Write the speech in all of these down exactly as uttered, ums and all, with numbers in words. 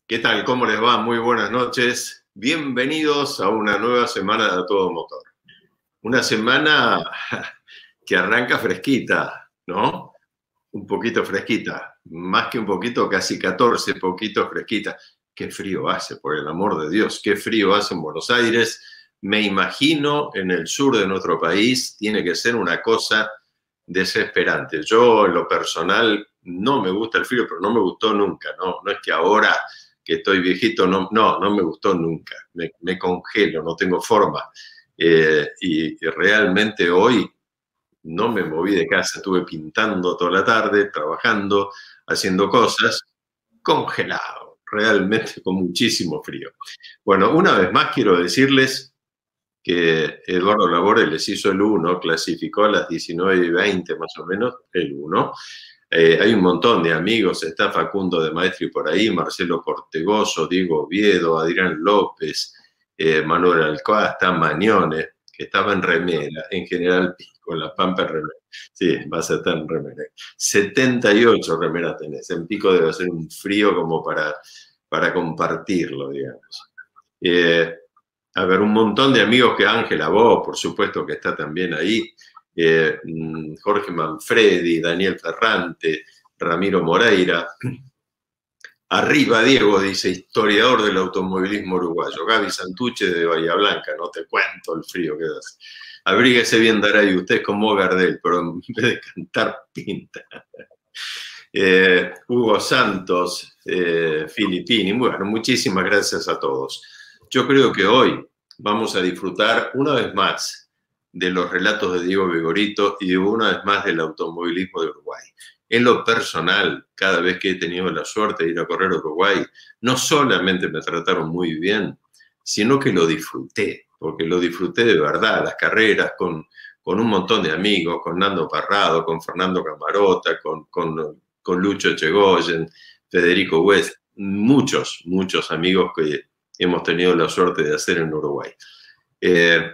¿Qué tal? ¿Cómo les va? Muy buenas noches. Bienvenidos a una nueva semana de A Todo Motor. Una semana que arranca fresquita, ¿no? Un poquito fresquita. Más que un poquito, casi catorce poquitos fresquita. Qué frío hace, por el amor de Dios. Qué frío hace en Buenos Aires. Me imagino en el sur de nuestro país tiene que ser una cosa desesperante. Yo, en lo personal, no me gusta el frío, pero no me gustó nunca, ¿no? No es que ahora que estoy viejito, no, no, no me gustó nunca. Me, me congelo, no tengo forma. Eh, y, y realmente hoy no me moví de casa, estuve pintando toda la tarde, trabajando, haciendo cosas, congelado, realmente con muchísimo frío. Bueno, una vez más quiero decirles que Eduardo Laborde les hizo el uno, clasificó a las diecinueve y veinte más o menos, el uno. Eh, hay un montón de amigos, está Facundo de Maestri por ahí, Marcelo Cortegoso, Diego Oviedo, Adrián López, eh, Manuel Alcoa, está Mañone, que estaba en remera, en general con la Pampa en remera. Sí, vas a estar en remera. setenta y ocho remeras tenés, en Pico debe ser un frío como para, para compartirlo, digamos. Eh, a ver, un montón de amigos que Ángela, vos, por supuesto que está también ahí, eh, Jorge Manfredi, Daniel Ferrante, Ramiro Moreira. Arriba Diego, dice, historiador del automovilismo uruguayo. Gaby Santuche de Bahía Blanca, no te cuento el frío que hace. Abríguese bien, Daray, usted es como Gardel, pero en vez de cantar, pinta. Eh, Hugo Santos, eh, Filippini, bueno, muchísimas gracias a todos. Yo creo que hoy vamos a disfrutar una vez más de los relatos de Diego Vigorito y una vez más del automovilismo de Uruguay. En lo personal, cada vez que he tenido la suerte de ir a correr a Uruguay, no solamente me trataron muy bien, sino que lo disfruté, porque lo disfruté de verdad, las carreras con, con un montón de amigos, con Nando Parrado, con Fernando Camarota, con, con, con Lucho Chegoyen, Federico West, muchos, muchos amigos que hemos tenido la suerte de hacer en Uruguay. Eh,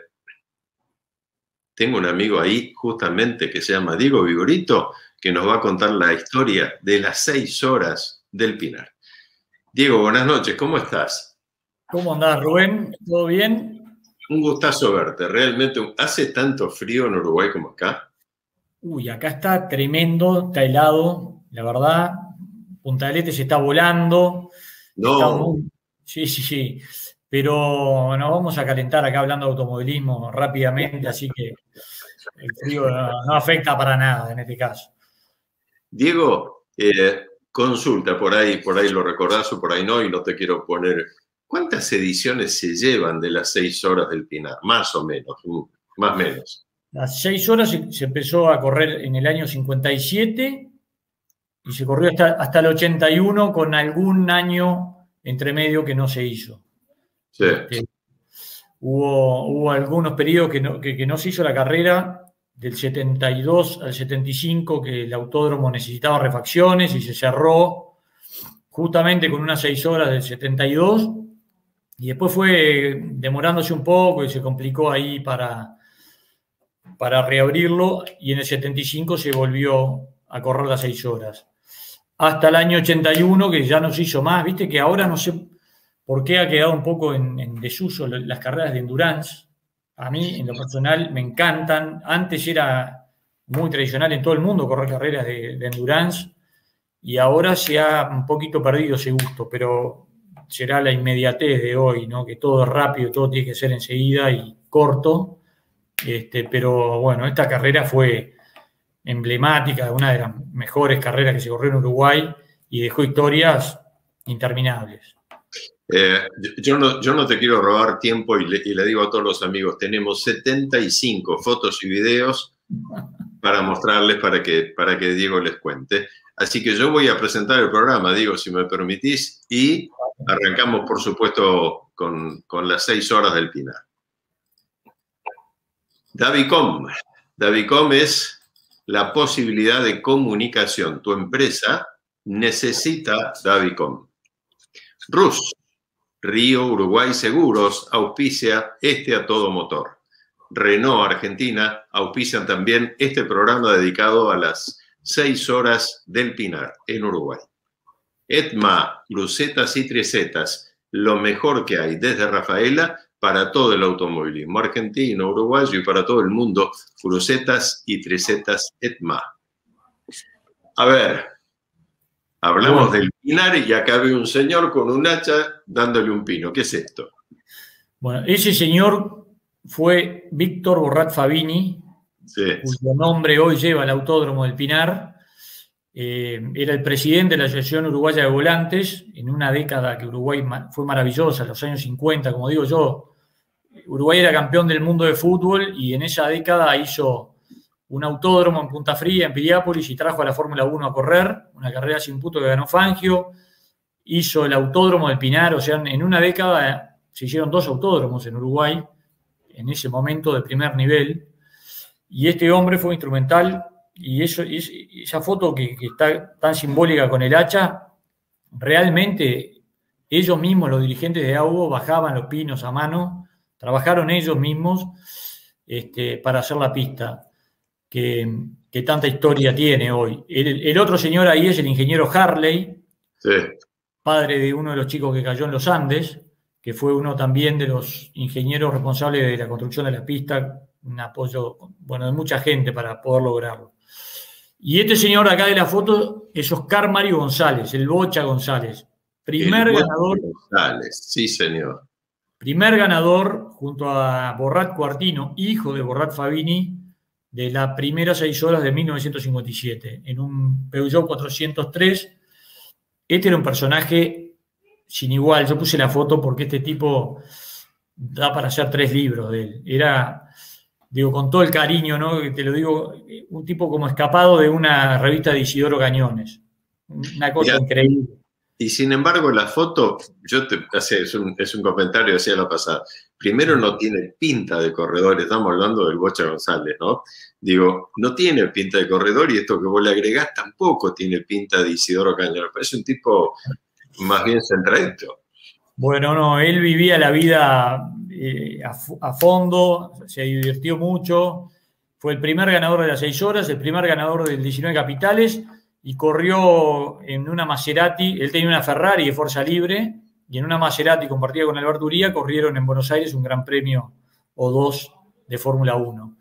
tengo un amigo ahí justamente que se llama Diego Vigorito, que nos va a contar la historia de las seis horas del Pinar. Diego, buenas noches, ¿cómo estás? ¿Cómo andás, Rubén? ¿Todo bien? Un gustazo verte, realmente. ¿Hace tanto frío en Uruguay como acá? Uy, acá está tremendo, está helado, la verdad. Punta del Este se está volando. Está No. muy... Sí, sí, sí. Pero nos vamos a calentar acá hablando de automovilismo rápidamente, así que el frío no, no afecta para nada en este caso. Diego, eh, consulta, por ahí, por ahí lo recordás o por ahí no, y no te quiero poner. ¿Cuántas ediciones se llevan de las seis horas del Pinar? Más o menos, más o menos. Las seis horas se, se empezó a correr en el año cincuenta y siete y se corrió hasta, hasta el ochenta y uno con algún año entre medio que no se hizo. Sí. Este, hubo, hubo algunos periodos que no, que, que no se hizo la carrera, del setenta y dos al setenta y cinco, que el autódromo necesitaba refacciones y se cerró justamente con unas seis horas del setenta y dos, y después fue demorándose un poco y se complicó ahí para, para reabrirlo, y en el setenta y cinco se volvió a correr las seis horas. Hasta el año ochenta y uno, que ya no se hizo más, viste que ahora no sé por qué ha quedado un poco en, en desuso las carreras de endurance. A mí, en lo personal, me encantan. Antes era muy tradicional en todo el mundo correr carreras de, de endurance, y ahora se ha un poquito perdido ese gusto, pero será la inmediatez de hoy, ¿no? Que todo es rápido, todo tiene que ser enseguida y corto. Este, pero bueno, esta carrera fue emblemática, una de las mejores carreras que se corrió en Uruguay, y dejó historias interminables. Eh, yo, no, yo no te quiero robar tiempo y le, y le digo a todos los amigos, tenemos setenta y cinco fotos y videos para mostrarles, para que, para que Diego les cuente. Así que yo voy a presentar el programa, Diego, si me permitís, y arrancamos, por supuesto, con, con las seis horas del Pinar. Davicom. Davicom es la posibilidad de comunicación. Tu empresa necesita Davicom. Rus. Río Uruguay Seguros auspicia este A Todo Motor. Renault Argentina auspician también este programa dedicado a las seis horas del Pinar en Uruguay. Etma, crucetas y tricetas, lo mejor que hay desde Rafaela para todo el automovilismo argentino, uruguayo y para todo el mundo, crucetas y tricetas Etma. A ver, hablamos bueno. del pinar y acá veo un señor con un hacha dándole un pino. ¿Qué es esto? Bueno, ese señor fue Víctor Borrat Fabini, sí. cuyo nombre hoy lleva el Autódromo del Pinar. Eh, era el presidente de la Asociación Uruguaya de Volantes en una década que Uruguay fue maravillosa, los años cincuenta, como digo yo. Uruguay era campeón del mundo de fútbol y en esa década hizo un autódromo en Punta Fría, en Piriápolis, y trajo a la Fórmula uno a correr, una carrera sin punto que ganó Fangio. Hizo el Autódromo del Pinar, o sea, en una década se hicieron dos autódromos en Uruguay, en ese momento de primer nivel, y este hombre fue instrumental. Y eso, esa foto que, que está tan simbólica con el hacha, realmente ellos mismos, los dirigentes de AUBO, bajaban los pinos a mano, trabajaron ellos mismos este, para hacer la pista, que, que tanta historia tiene hoy. El, el otro señor ahí es el ingeniero Harley, sí. padre de uno de los chicos que cayó en los Andes, que fue uno también de los ingenieros responsables de la construcción de la pista, un apoyo, bueno, de mucha gente para poder lograrlo. Y este señor acá de la foto es Oscar Mario González, el Bocha González. Primer el ganador. González, sí, señor. Primer ganador junto a Borrat Cuartino, hijo de Borrat Fabini, de las primeras seis horas de mil novecientos cincuenta y siete, en un Peugeot cuatrocientos tres. Este era un personaje sin igual. Yo puse la foto porque este tipo da para hacer tres libros de él. Era. Digo, con todo el cariño, ¿no? Te lo digo, un tipo como escapado de una revista de Isidoro Cañones. Una cosa Mira, increíble. Y sin embargo, la foto, yo te, es, un, es un comentario hacia la pasada. Primero, no tiene pinta de corredor, estamos hablando del Bocha González, ¿no? Digo, no tiene pinta de corredor y esto que vos le agregás tampoco tiene pinta de Isidoro Cañones. Parece un tipo más bien centradito. Bueno, no, él vivía la vida eh, a, a fondo, se divirtió mucho, fue el primer ganador de las seis horas, el primer ganador del diecinueve Capitales, y corrió en una Maserati. Él tenía una Ferrari de Fuerza Libre, y en una Maserati compartida con Alberto Uría corrieron en Buenos Aires un gran premio o dos de Fórmula uno.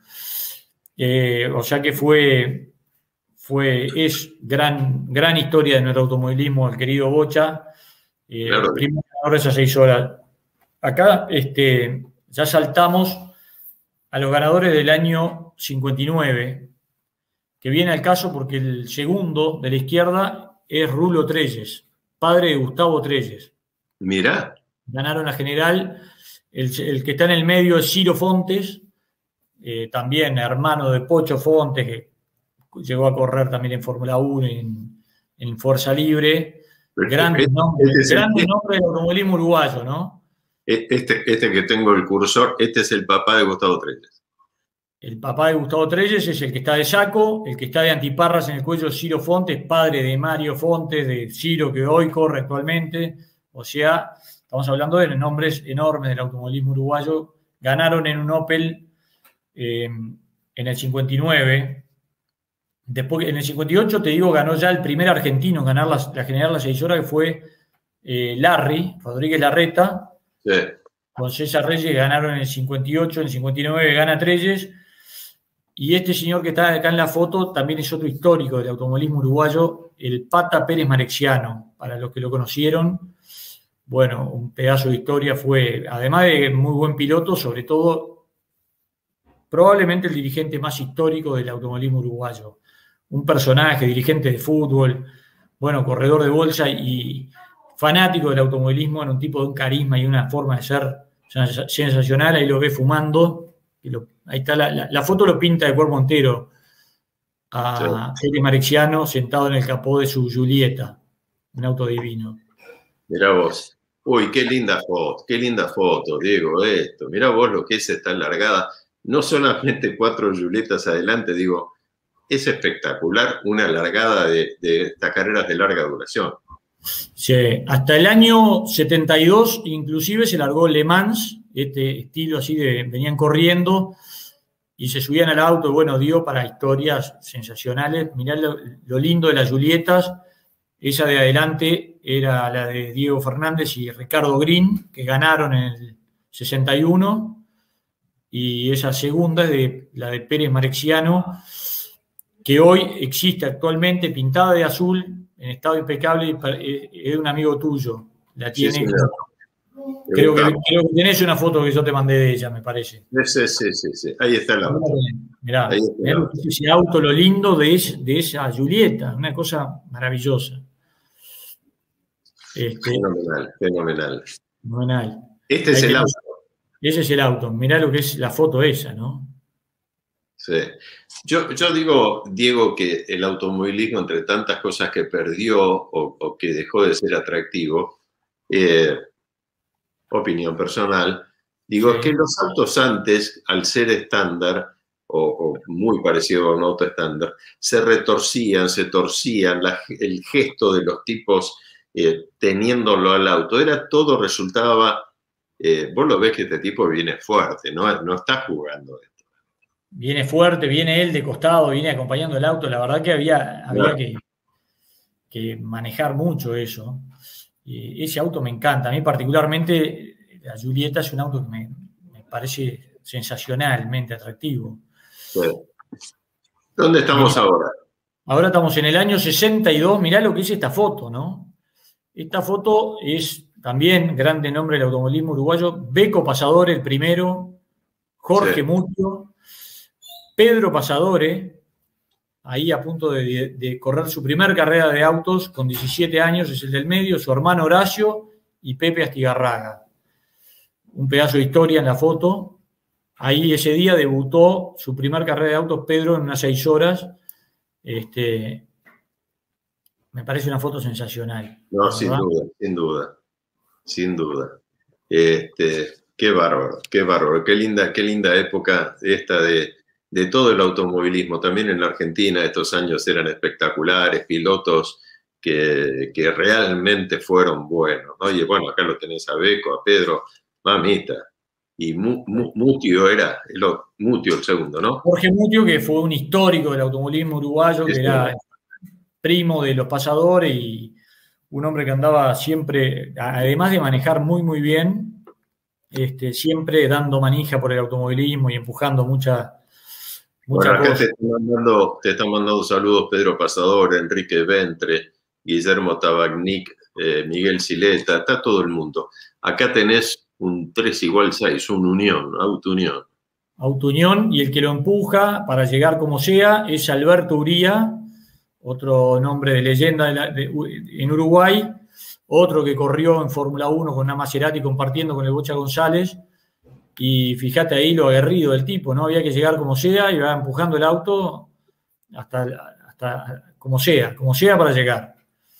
Eh, o sea que fue, fue es gran, gran historia de nuestro automovilismo, el querido Bocha. Eh, claro. Primer ganador de esas seis horas. Acá este, ya saltamos a los ganadores del año cincuenta y nueve, que viene al caso porque el segundo de la izquierda es Rulo Trelles, padre de Gustavo Trelles. Mirá. Ganaron la general. El, el que está en el medio es Ciro Fontes, eh, también hermano de Pocho Fontes, que llegó a correr también en Fórmula uno y en, en Fuerza Libre. Grandes nombres, este grandes nombres del automovilismo uruguayo, ¿no? Este, este que tengo el cursor, este es el papá de Gustavo Trelles. El papá de Gustavo Trelles es el que está de saco, el que está de antiparras en el cuello, Ciro Fontes, padre de Mario Fontes, de Ciro que hoy corre actualmente. O sea, estamos hablando de nombres enormes del automovilismo uruguayo. Ganaron en un Opel eh, en el cincuenta y nueve. Después, en el cincuenta y ocho, te digo, ganó ya el primer argentino en ganar la, la general las seis horas, que fue eh, Larry, Rodríguez Larreta. Sí. Con César Reyes ganaron en el cincuenta y ocho, en el cincuenta y nueve gana Trelles. Y este señor que está acá en la foto también es otro histórico del automovilismo uruguayo, el Pata Pérez Marexiano, para los que lo conocieron. Bueno, un pedazo de historia, fue, además de muy buen piloto, sobre todo, probablemente el dirigente más histórico del automovilismo uruguayo. Un personaje, dirigente de fútbol, bueno, corredor de bolsa y fanático del automovilismo, en un tipo de un carisma y una forma de ser sensacional. Ahí lo ve fumando. Y lo, ahí está la, la, la foto, lo pinta de cuerpo entero a sí. Pérez Marexiano sentado en el capó de su Julieta, un auto divino. Mirá vos. Uy, qué linda foto, qué linda foto, Diego, esto. Mirá vos lo que es esta largada. No solamente cuatro Julietas adelante, digo, es espectacular una largada de, de estas carreras de larga duración. Sí, hasta el año setenta y dos inclusive se largó Le Mans, este estilo así de venían corriendo y se subían al auto, y bueno, dio para historias sensacionales. Mirá lo, lo lindo de las Julietas, Esa de adelante era la de Diego Fernández y Ricardo Green, que ganaron en el sesenta y uno, y esa segunda es de, la de Pérez Marexiano, que hoy existe actualmente, pintada de azul, en estado impecable, es de un amigo tuyo. La tiene. Sí, creo, que, creo que tenés una foto que yo te mandé de ella, me parece. Sí, sí, sí, sí. Ahí está el auto. Mirá, Ahí está mirá el ese auto, lo lindo de, ese, de esa Julieta, una cosa maravillosa. Este, fenomenal, fenomenal. Fenomenal. Este es el auto. Ese es el auto. Mirá lo que es la foto esa, ¿no? Sí. Yo, yo digo, Diego, que el automovilismo, entre tantas cosas que perdió o, o que dejó de ser atractivo, eh, opinión personal, digo, sí. que los autos antes, al ser estándar, o, o muy parecido a un auto estándar, se retorcían, se torcían, la, el gesto de los tipos eh, teniéndolo al auto, era todo, resultaba, eh, vos lo ves que este tipo viene fuerte, no, no está jugando esto. Viene fuerte, viene él de costado, viene acompañando el auto, la verdad que había, había no. que, que manejar mucho eso. Y ese auto me encanta, a mí particularmente la Julieta es un auto que me, me parece sensacionalmente atractivo. Sí. ¿Dónde estamos Mirá, ahora? Ahora estamos en el año sesenta y dos, mirá lo que es esta foto, ¿no? Esta foto es también grande nombre del automovilismo uruguayo, Beco Pasadore, el primero, Jorge sí. Mutio, Pedro Pasadore, ahí a punto de, de, de correr su primer carrera de autos con diecisiete años, es el del medio, su hermano Horacio y Pepe Astigarraga. Un pedazo de historia en la foto. Ahí ese día debutó su primer carrera de autos Pedro en unas seis horas. Este, me parece una foto sensacional. No, sin ¿verdad? duda, sin duda, sin duda. Este, qué bárbaro, qué bárbaro, qué linda, qué linda época esta de... de todo el automovilismo. También en la Argentina estos años eran espectaculares, pilotos que, que realmente fueron buenos, ¿no? Y bueno, acá lo tenés a Beco, a Pedro, mamita. Y Mu, Mu, Mutio era, el, Mutio el segundo, ¿no? Jorge Mutio, que fue un histórico del automovilismo uruguayo, que era primo de los Pasadores y un hombre que andaba siempre, además de manejar muy, muy bien, este, siempre dando manija por el automovilismo y empujando mucha... Bueno, acá te están, mandando, te están mandando saludos Pedro Pasador, Enrique Ventre, Guillermo Tabagnic, eh, Miguel Sileta, está todo el mundo. Acá tenés un tres igual seis, un Unión, Auto Unión. Auto Unión, y el que lo empuja para llegar como sea es Alberto Uría, otro nombre de leyenda de la, de, en Uruguay, otro que corrió en Fórmula uno con una Maserati compartiendo con el Bocha González. Y fíjate ahí lo aguerrido del tipo, ¿no? Había que llegar como sea y va empujando el auto hasta, hasta como sea, como sea para llegar.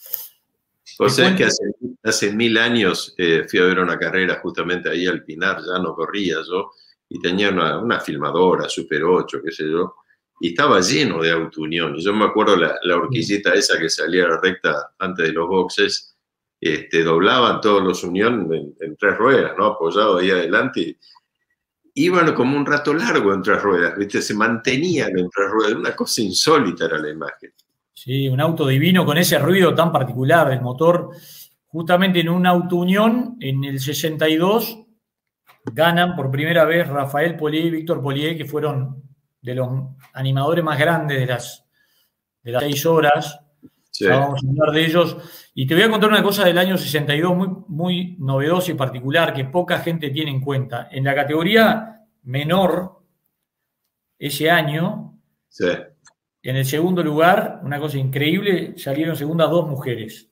O sea, es que hace, hace mil años eh, fui a ver una carrera justamente ahí al Pinar, ya no corría yo, y tenía una, una filmadora, Super ocho, qué sé yo, y estaba lleno de Auto Unión. Y yo me acuerdo la, la horquillita esa que salía a la recta antes de los boxes, este, doblaban todos los Unión en, en tres ruedas, ¿no? Apoyado ahí adelante, y iban como un rato largo en tres ruedas, ¿viste? Se mantenían en tres ruedas, una cosa insólita era la imagen. Sí, un auto divino con ese ruido tan particular del motor. Justamente en un Auto Unión, en el sesenta y dos, ganan por primera vez Rafael Polié y Víctor Polié, que fueron de los animadores más grandes de las, de las seis horas. Sí. Ya vamos a hablar de ellos. Y te voy a contar una cosa del año sesenta y dos muy, muy novedosa y particular que poca gente tiene en cuenta. En la categoría menor, ese año, sí. En el segundo lugar, una cosa increíble, salieron segundas dos mujeres.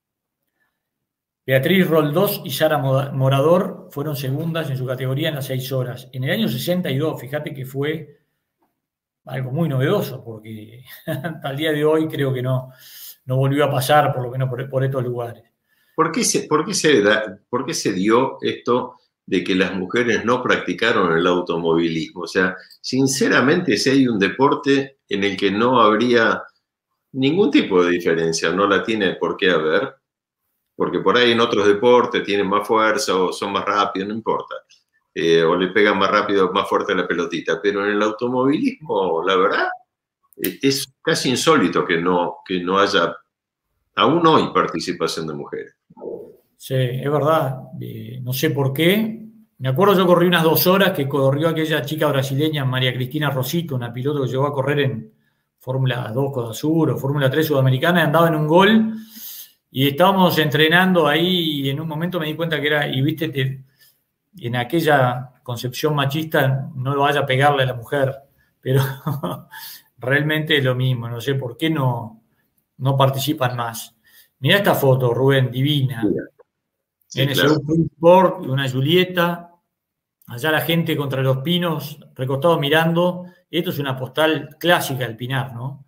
Beatriz Roldós y Sara Morador fueron segundas en su categoría en las seis horas. En el año sesenta y dos, fíjate que fue algo muy novedoso, porque hasta el día de hoy creo que no, no volvió a pasar, por lo menos por, por estos lugares. ¿Por qué, se, por, qué se da, ¿Por qué se dio esto de que las mujeres no practicaron el automovilismo? O sea, sinceramente, si hay un deporte en el que no habría ningún tipo de diferencia, no la tiene por qué haber, porque por ahí en otros deportes tienen más fuerza o son más rápidos, no importa, eh, o le pegan más rápido, más fuerte a la pelotita, pero en el automovilismo, la verdad, es casi insólito que no, que no haya Aún hoy participación de mujeres. Sí, es verdad. Eh, no sé por qué. Me acuerdo, yo corrí unas dos horas que corrió aquella chica brasileña, María Cristina Rosito, una piloto que llegó a correr en Fórmula dos Coda Sur o Fórmula tres Sudamericana, andaba en un gol y estábamos entrenando ahí y en un momento me di cuenta que era, y viste, te, en aquella concepción machista no lo vaya a pegarle a la mujer, pero realmente es lo mismo, no sé por qué no, no participan más. Mirá esta foto, Rubén, divina. Sí, N S U claro. Sport, una Julieta, allá la gente contra los pinos, recostado mirando. Esto es una postal clásica del Pinar, ¿no?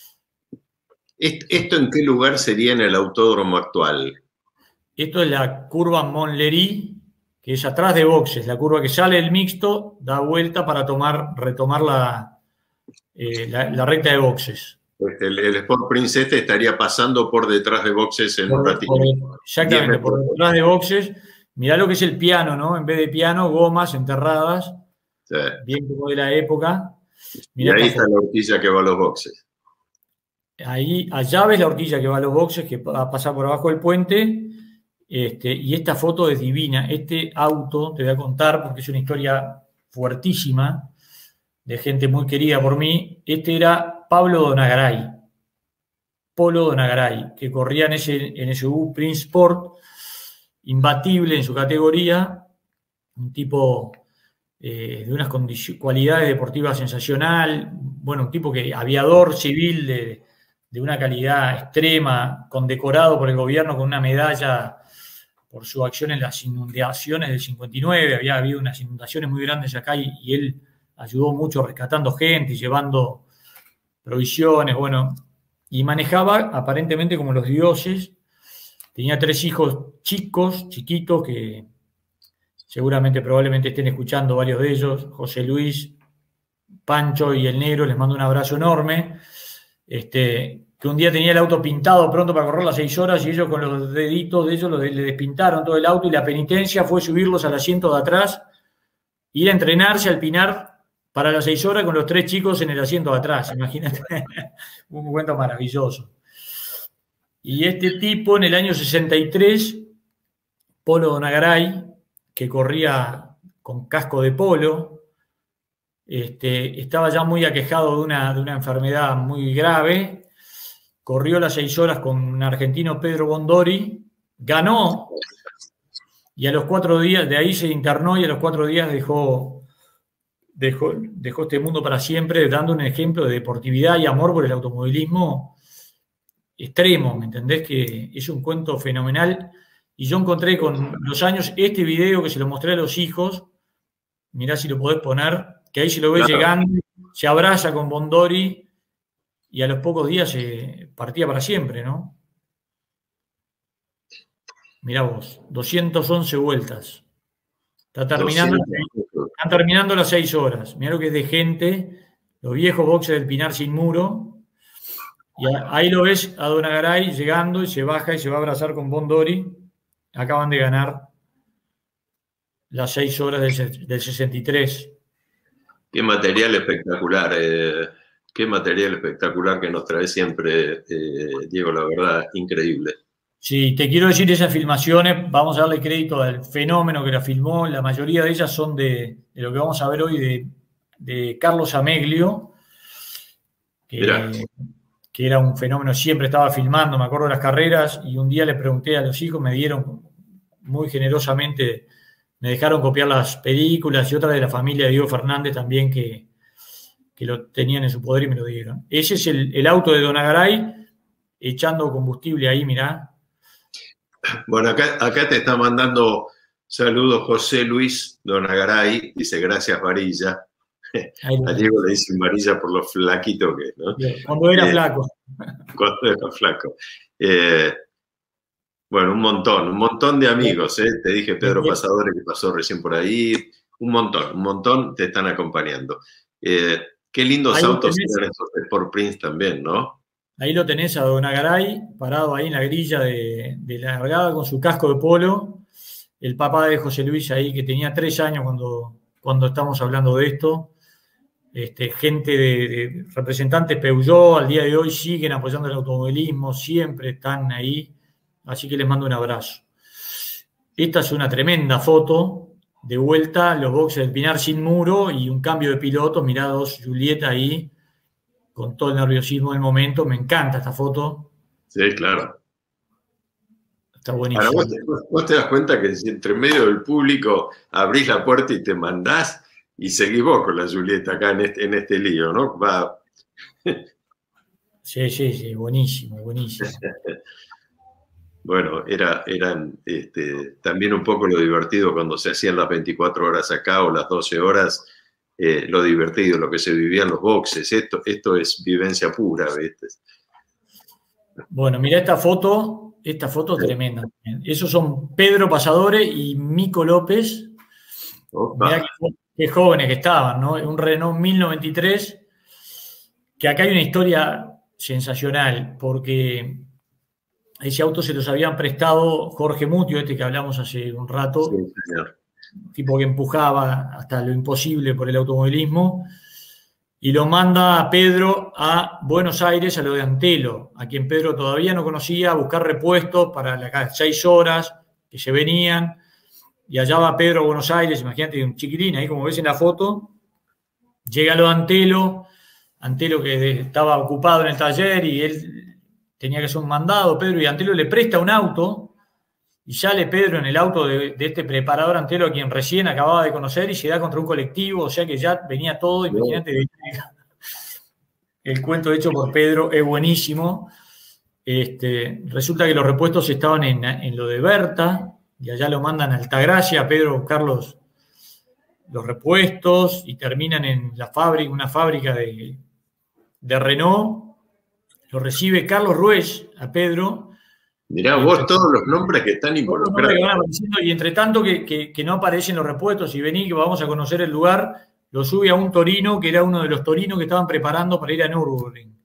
¿Esto en qué lugar sería en el autódromo actual? Esto es la curva Montlhéry, que es atrás de boxes, la curva que sale del mixto, da vuelta para tomar, retomar la, eh, la, la recta de boxes. El, el Sport Prince este estaría pasando por detrás de boxes en Por, un ratito. por, exactamente, por detrás de boxes. Mirá lo que es el piano, ¿no? En vez de piano, gomas enterradas, Sí. bien como de la época. Mirá, y ahí está foto. La horquilla que va a los boxes. Ahí, allá ves la horquilla que va a los boxes, que va a pasar por abajo del puente. Este, y esta foto es divina. Este auto, te voy a contar, porque es una historia fuertísima, de gente muy querida por mí. Este era Pablo Donagaray, Polo Donagaray, que corría en ese en N S U Prince Sport, imbatible en su categoría, un tipo eh, de unas cualidades deportivas sensacional, bueno, un tipo que aviador civil de, de una calidad extrema, condecorado por el gobierno con una medalla por su acción en las inundaciones del cincuenta y nueve, había habido unas inundaciones muy grandes acá y, y él ayudó mucho rescatando gente y llevando provisiones, bueno, y manejaba aparentemente como los dioses. Tenía tres hijos chicos, chiquitos, que seguramente probablemente estén escuchando varios de ellos, José Luis, Pancho y el Negro, les mando un abrazo enorme. Este, que un día tenía el auto pintado pronto para correr las seis horas y ellos con los deditos de ellos lo de, le despintaron todo el auto y la penitencia fue subirlos al asiento de atrás, ir a entrenarse al Pinar para las seis horas con los tres chicos en el asiento de atrás. Imagínate, un cuento maravilloso. Y este tipo en el año sesenta y tres, Polo Donagaray, que corría con casco de polo, este, estaba ya muy aquejado de una, de una enfermedad muy grave, corrió las seis horas con un argentino, Pedro Bondori, ganó, y a los cuatro días, de ahí se internó y a los cuatro días dejó, dejó, dejó este mundo para siempre, dando un ejemplo de deportividad y amor por el automovilismo extremo, ¿me entendés? Que es un cuento fenomenal. Y yo encontré con los años este video que se lo mostré a los hijos, mirá si lo podés poner, que ahí se lo ve claro. Llegando, se abraza con Bondori y a los pocos días se partía para siempre, ¿no? Mirá vos, doscientas once vueltas. Está terminando, están terminando las seis horas. Mirá lo que es de gente, los viejos boxes del Pinar sin muro. Y ahí lo ves a Donagaray llegando y se baja y se va a abrazar con Bondori. Acaban de ganar las seis horas del, del sesenta y tres. Qué material espectacular, eh, qué material espectacular que nos trae siempre, eh, Diego, la verdad, increíble. Sí, te quiero decir, esas filmaciones, vamos a darle crédito al fenómeno que la filmó, la mayoría de ellas son de, de lo que vamos a ver hoy de, de Carlos Ameglio, que, que era un fenómeno, siempre estaba filmando, me acuerdo de las carreras, y un día le pregunté a los hijos, me dieron muy generosamente, me dejaron copiar las películas y otra de la familia de Diego Fernández también que, que lo tenían en su poder y me lo dieron. Ese es el, el auto de Donagaray echando combustible ahí, mirá. Bueno, acá, acá te está mandando saludos José Luis Donagaray, dice gracias Varilla. A Diego le dicen Varilla por lo flaquito que es, ¿no? Cuando era eh, flaco. Cuando era flaco. Eh, bueno, un montón, un montón de amigos, ¿eh? Te dije Pedro Pasadores que pasó recién por ahí, un montón, un montón te están acompañando. Eh, qué lindos ahí autos eran estos Sport Prince también, ¿no? Ahí lo tenés a Donagaray, parado ahí en la grilla de, de la largada con su casco de polo. El papá de José Luis ahí, que tenía tres años cuando, cuando estamos hablando de esto. este, gente de, de representantes Peugeot, al día de hoy siguen apoyando el automovilismo, siempre están ahí, así que les mando un abrazo. Esta es una tremenda foto, de vuelta, los boxes del Pinar sin muro y un cambio de pilotos, mirá dos Julieta ahí, con todo el nerviosismo del momento, me encanta esta foto. Sí, claro. Está buenísimo. Ahora, vos te, vos te das cuenta que si entre medio del público abrís la puerta y te mandás y seguís vos con la Julieta acá en este, en este lío, ¿no? Va. Sí, sí, sí, buenísimo, buenísimo. Bueno, era, eran este, también un poco lo divertido cuando se hacían las veinticuatro horas acá o las doce horas, eh, lo divertido, lo que se vivía en los boxes. Esto, esto es vivencia pura, ¿viste? Bueno, mira esta foto, esta foto es tremenda. Esos son Pedro Pasadore y Mico López. Opa. Mirá qué, qué jóvenes que estaban, ¿no? Un Renault mil noventa y tres, que acá hay una historia sensacional, porque ese auto se los habían prestado Jorge Mutio, este que hablamos hace un rato, Sí, señor. tipo que empujaba hasta lo imposible por el automovilismo, y lo manda a Pedro a Buenos Aires, a lo de Antelo, a quien Pedro todavía no conocía, a buscar repuestos para las seis horas que se venían, y allá va Pedro a Buenos Aires, imagínate, un chiquitín, ahí como ves en la foto, llega a lo de Antelo, Antelo que estaba ocupado en el taller y él tenía que hacer un mandado, Pedro, y Antelo le presta un auto, y sale Pedro en el auto de, de este preparador Antelo, a quien recién acababa de conocer, y se da contra un colectivo, o sea que ya venía todo, imagínate, el cuento hecho por Pedro es buenísimo. Este, resulta que los repuestos estaban en, en lo de Berta, y allá lo mandan a Altagracia, a Pedro a buscar los, los repuestos, y terminan en la fábrica, una fábrica de, de Renault. Lo recibe Carlos Ruiz a Pedro. Mirá vos entre, todos los nombres que están involucrados. Y entre tanto que, que, que no aparecen los repuestos y vení que vamos a conocer el lugar, lo sube a un torino que era uno de los torinos que estaban preparando para ir a Nürburgring.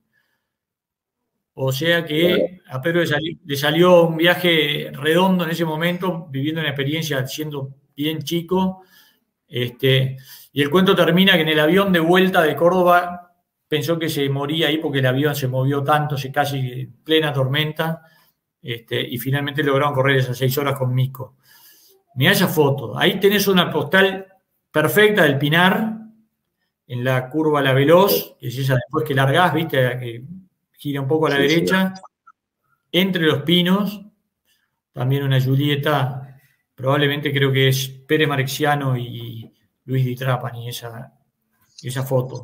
O sea que a Pedro le salió, le salió un viaje redondo en ese momento, viviendo una experiencia siendo bien chico. Este, y el cuento termina que en el avión de vuelta de Córdoba pensó que se moría ahí porque el avión se movió tanto, se casi plena tormenta. Este, y finalmente lograron correr esas seis horas con Mico. Mirá esa foto. Ahí tenés una postal perfecta del Pinar, en la curva La Veloz, que es esa después que largás, viste, que gira un poco a la sí, derecha, sí. Entre los pinos, también una Julieta, probablemente creo que es Pere Marexiano y Luis Di Trapani, esa, esa foto.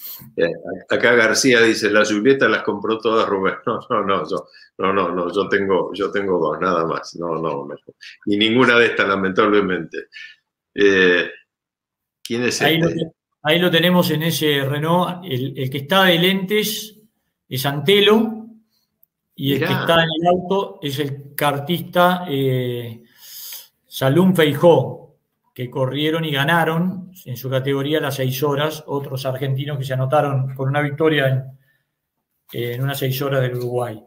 Acá García dice, las Julieta las compró todas Rubén. No, no, no, yo, no, no, no, yo tengo, yo tengo dos, nada más. No, no, no. Y ninguna de estas, lamentablemente. Eh, ¿Quién es ahí este? Lo, ahí lo tenemos en ese Renault. El, el que está de lentes es Antelo y Mirá. El que está en el auto es el kartista eh, Salum Feijó, que corrieron y ganaron en su categoría las seis horas, otros argentinos que se anotaron con una victoria en, en unas seis horas del Uruguay.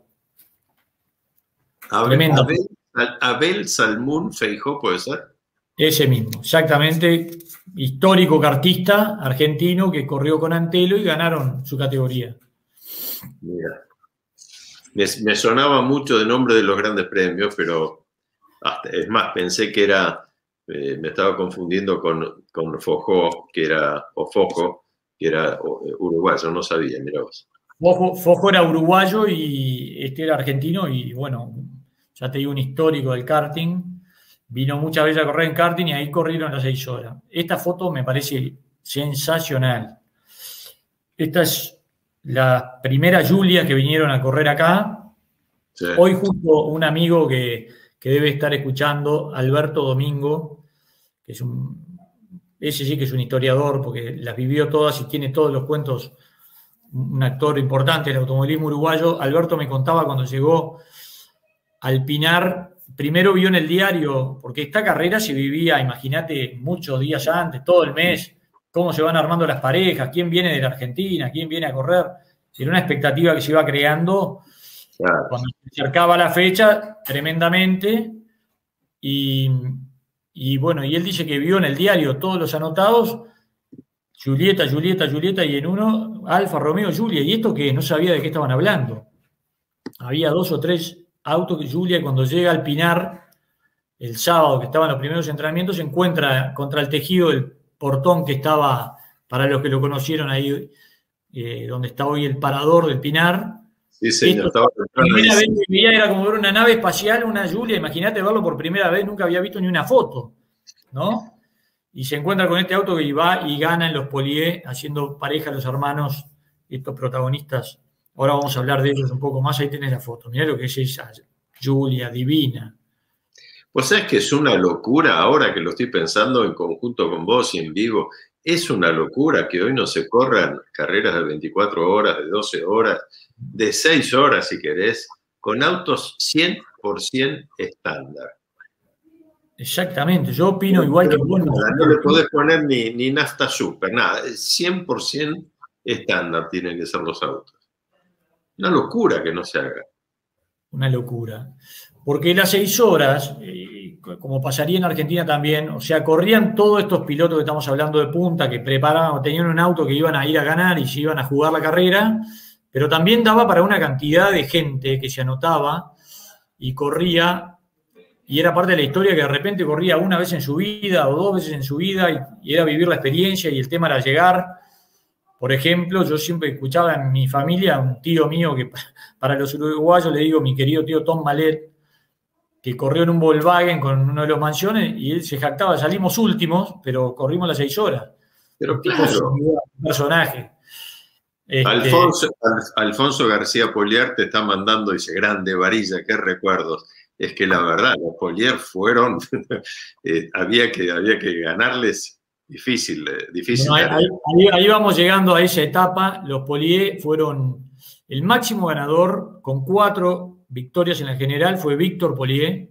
Abel, Tremendo. Abel, Abel Salmún Feijó, ¿puede ser? Ese mismo, exactamente, histórico kartista argentino que corrió con Antelo y ganaron su categoría. Mira, me, me sonaba mucho de nombre de los grandes premios, pero hasta, es más, pensé que era... Eh, me estaba confundiendo con, con Fojó, que era, o Fojo, que era uruguayo, no sabía, mirá vos. Fojo, Fojo era uruguayo y este era argentino y bueno, ya te digo, un histórico del karting. Vino muchas veces a correr en karting y ahí corrieron las seis horas. Esta foto me parece sensacional. Esta es la primera Julia que vinieron a correr acá. Sí. Hoy justo un amigo que... que debe estar escuchando, Alberto Domingo, que es un, ese sí que es un historiador, porque las vivió todas y tiene todos los cuentos, un actor importante del automovilismo uruguayo. Alberto me contaba cuando llegó al Pinar, primero vio en el diario, porque esta carrera se vivía, imagínate, muchos días antes, todo el mes, cómo se van armando las parejas, quién viene de la Argentina, quién viene a correr. Era una expectativa que se iba creando. Claro. Cuando se acercaba la fecha, tremendamente, y, y bueno, y él dice que vio en el diario todos los anotados, Julieta, Julieta, Julieta, y en uno, Alfa Romeo, Julia. ¿Y esto qué? No sabía de qué estaban hablando. Había dos o tres autos que Julia, cuando llega al Pinar, el sábado que estaban los primeros entrenamientos, se encuentra contra el tejido del portón que estaba, para los que lo conocieron ahí, eh, donde está hoy el parador del Pinar. Sí, señor. Esto, la primera vez que veía era como ver una nave espacial, una Julia, imagínate verlo por primera vez, nunca había visto ni una foto, ¿no? Y se encuentra con este auto que va y gana en los Polié, haciendo pareja a los hermanos, estos protagonistas. Ahora vamos a hablar de ellos un poco más, ahí tenés la foto. Mirá lo que es esa Julia, divina. Pues sabés que es una locura, ahora que lo estoy pensando en conjunto con vos y en vivo, es una locura que hoy no se corran carreras de veinticuatro horas, de doce horas, de seis horas si querés, con autos cien por ciento estándar. Exactamente, yo opino no, igual que vos. No, no le podés poner ni, ni nafta super, nada, cien por ciento estándar tienen que ser los autos. Una locura que no se haga. Una locura. Porque las seis horas, como pasaría en Argentina también, o sea, corrían todos estos pilotos que estamos hablando de punta, que preparaban, tenían un auto que iban a ir a ganar y se iban a jugar la carrera, pero también daba para una cantidad de gente que se anotaba y corría, y era parte de la historia que de repente corría una vez en su vida o dos veces en su vida, y, y era vivir la experiencia, y el tema era llegar. Por ejemplo, yo siempre escuchaba en mi familia un tío mío que para los uruguayos le digo mi querido tío Tom Malet, que corrió en un Volkswagen con uno de los mansiones y él se jactaba, salimos últimos, pero corrimos las seis horas. Pero claro. Un personaje. Este... Alfonso, Alfonso García Polier te está mandando, dice, grande varilla, qué recuerdos. Es que la verdad, los Polier fueron, eh, había, que, había que ganarles difícil. Eh, difícil bueno, ahí, ahí, ahí vamos llegando a esa etapa. Los Polier fueron el máximo ganador con cuatro victorias en la general, fue Víctor Polié,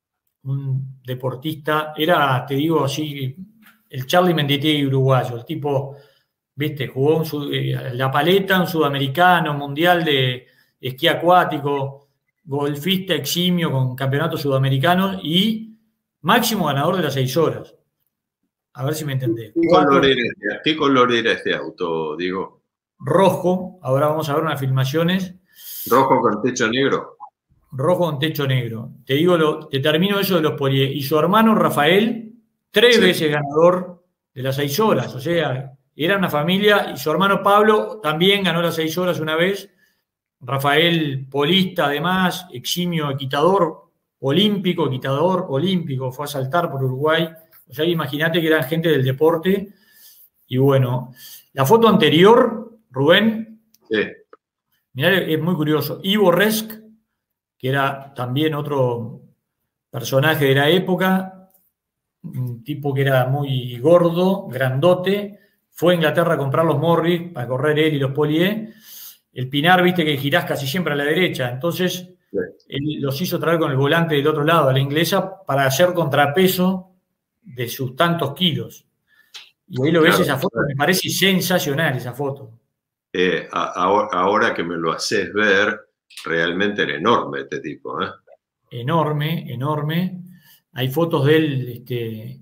un deportista, era, te digo así, el Charlie Menditieri uruguayo, el tipo, viste, jugó un, eh, la paleta, un sudamericano, mundial de esquí acuático, golfista eximio con campeonatos sudamericanos y máximo ganador de las seis horas. A ver si me entendés. ¿Qué color era este, ¿Qué color era este auto, Diego? Rojo, ahora vamos a ver unas filmaciones. Rojo con techo negro. Rojo con techo negro. Te digo, lo, te termino eso de los Polié. Y su hermano Rafael, tres sí. veces ganador de las seis horas. O sea, era una familia. Y su hermano Pablo también ganó las seis horas una vez. Rafael, polista además, eximio equitador olímpico, equitador olímpico, fue a saltar por Uruguay. O sea, imagínate que eran gente del deporte. Y bueno, la foto anterior, Rubén, sí. Mirá, es muy curioso. Ivo Resk, que era también otro personaje de la época, un tipo que era muy gordo, grandote, fue a Inglaterra a comprar los Morris para correr él y los Polié. El Pinar, viste que girás casi siempre a la derecha, entonces sí. Él los hizo traer con el volante del otro lado, a la inglesa, para hacer contrapeso de sus tantos kilos. Y ahí lo claro, ves esa foto, claro. Me parece sensacional esa foto. Eh, ahora, ahora que me lo haces ver, realmente era enorme este tipo, ¿eh? Enorme, enorme. Hay fotos de él, este,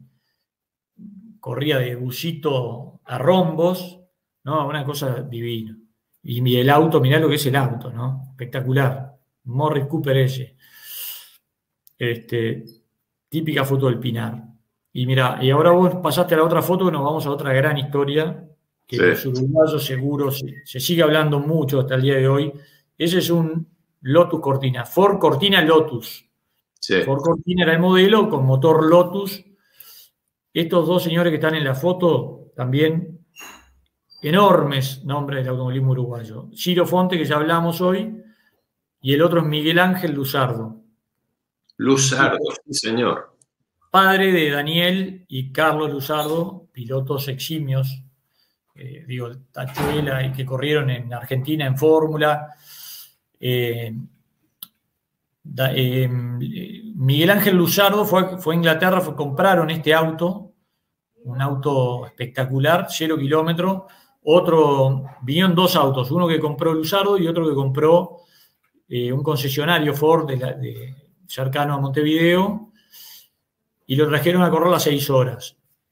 corría de busito a rombos, ¿no? Una cosa divina. Y el auto, mirá lo que es el auto, ¿no? Espectacular. Morris Cooper ese. Este, típica foto del Pinar. Y mirá, y ahora vos pasaste a la otra foto, nos vamos a otra gran historia, que sí. Los uruguayos seguros se, se sigue hablando mucho hasta el día de hoy. Ese es un Lotus Cortina, Ford Cortina Lotus. Sí. Ford Cortina era el modelo con motor Lotus. Estos dos señores que están en la foto, también enormes nombres del automovilismo uruguayo. Ciro Fonte, que ya hablamos hoy, y el otro es Miguel Ángel Luzardo. Luzardo, sí señor. Padre de Daniel y Carlos Luzardo, pilotos eximios, eh, digo, Tachuela, y que corrieron en Argentina en Fórmula. Eh, da, eh, Miguel Ángel Luzardo fue, fue a Inglaterra, fue, compraron este auto, un auto espectacular, cero kilómetros. Otro, vinieron dos autos, uno que compró Luzardo y otro que compró eh, un concesionario Ford de la, de, cercano a Montevideo, y lo trajeron a correr las seis horas.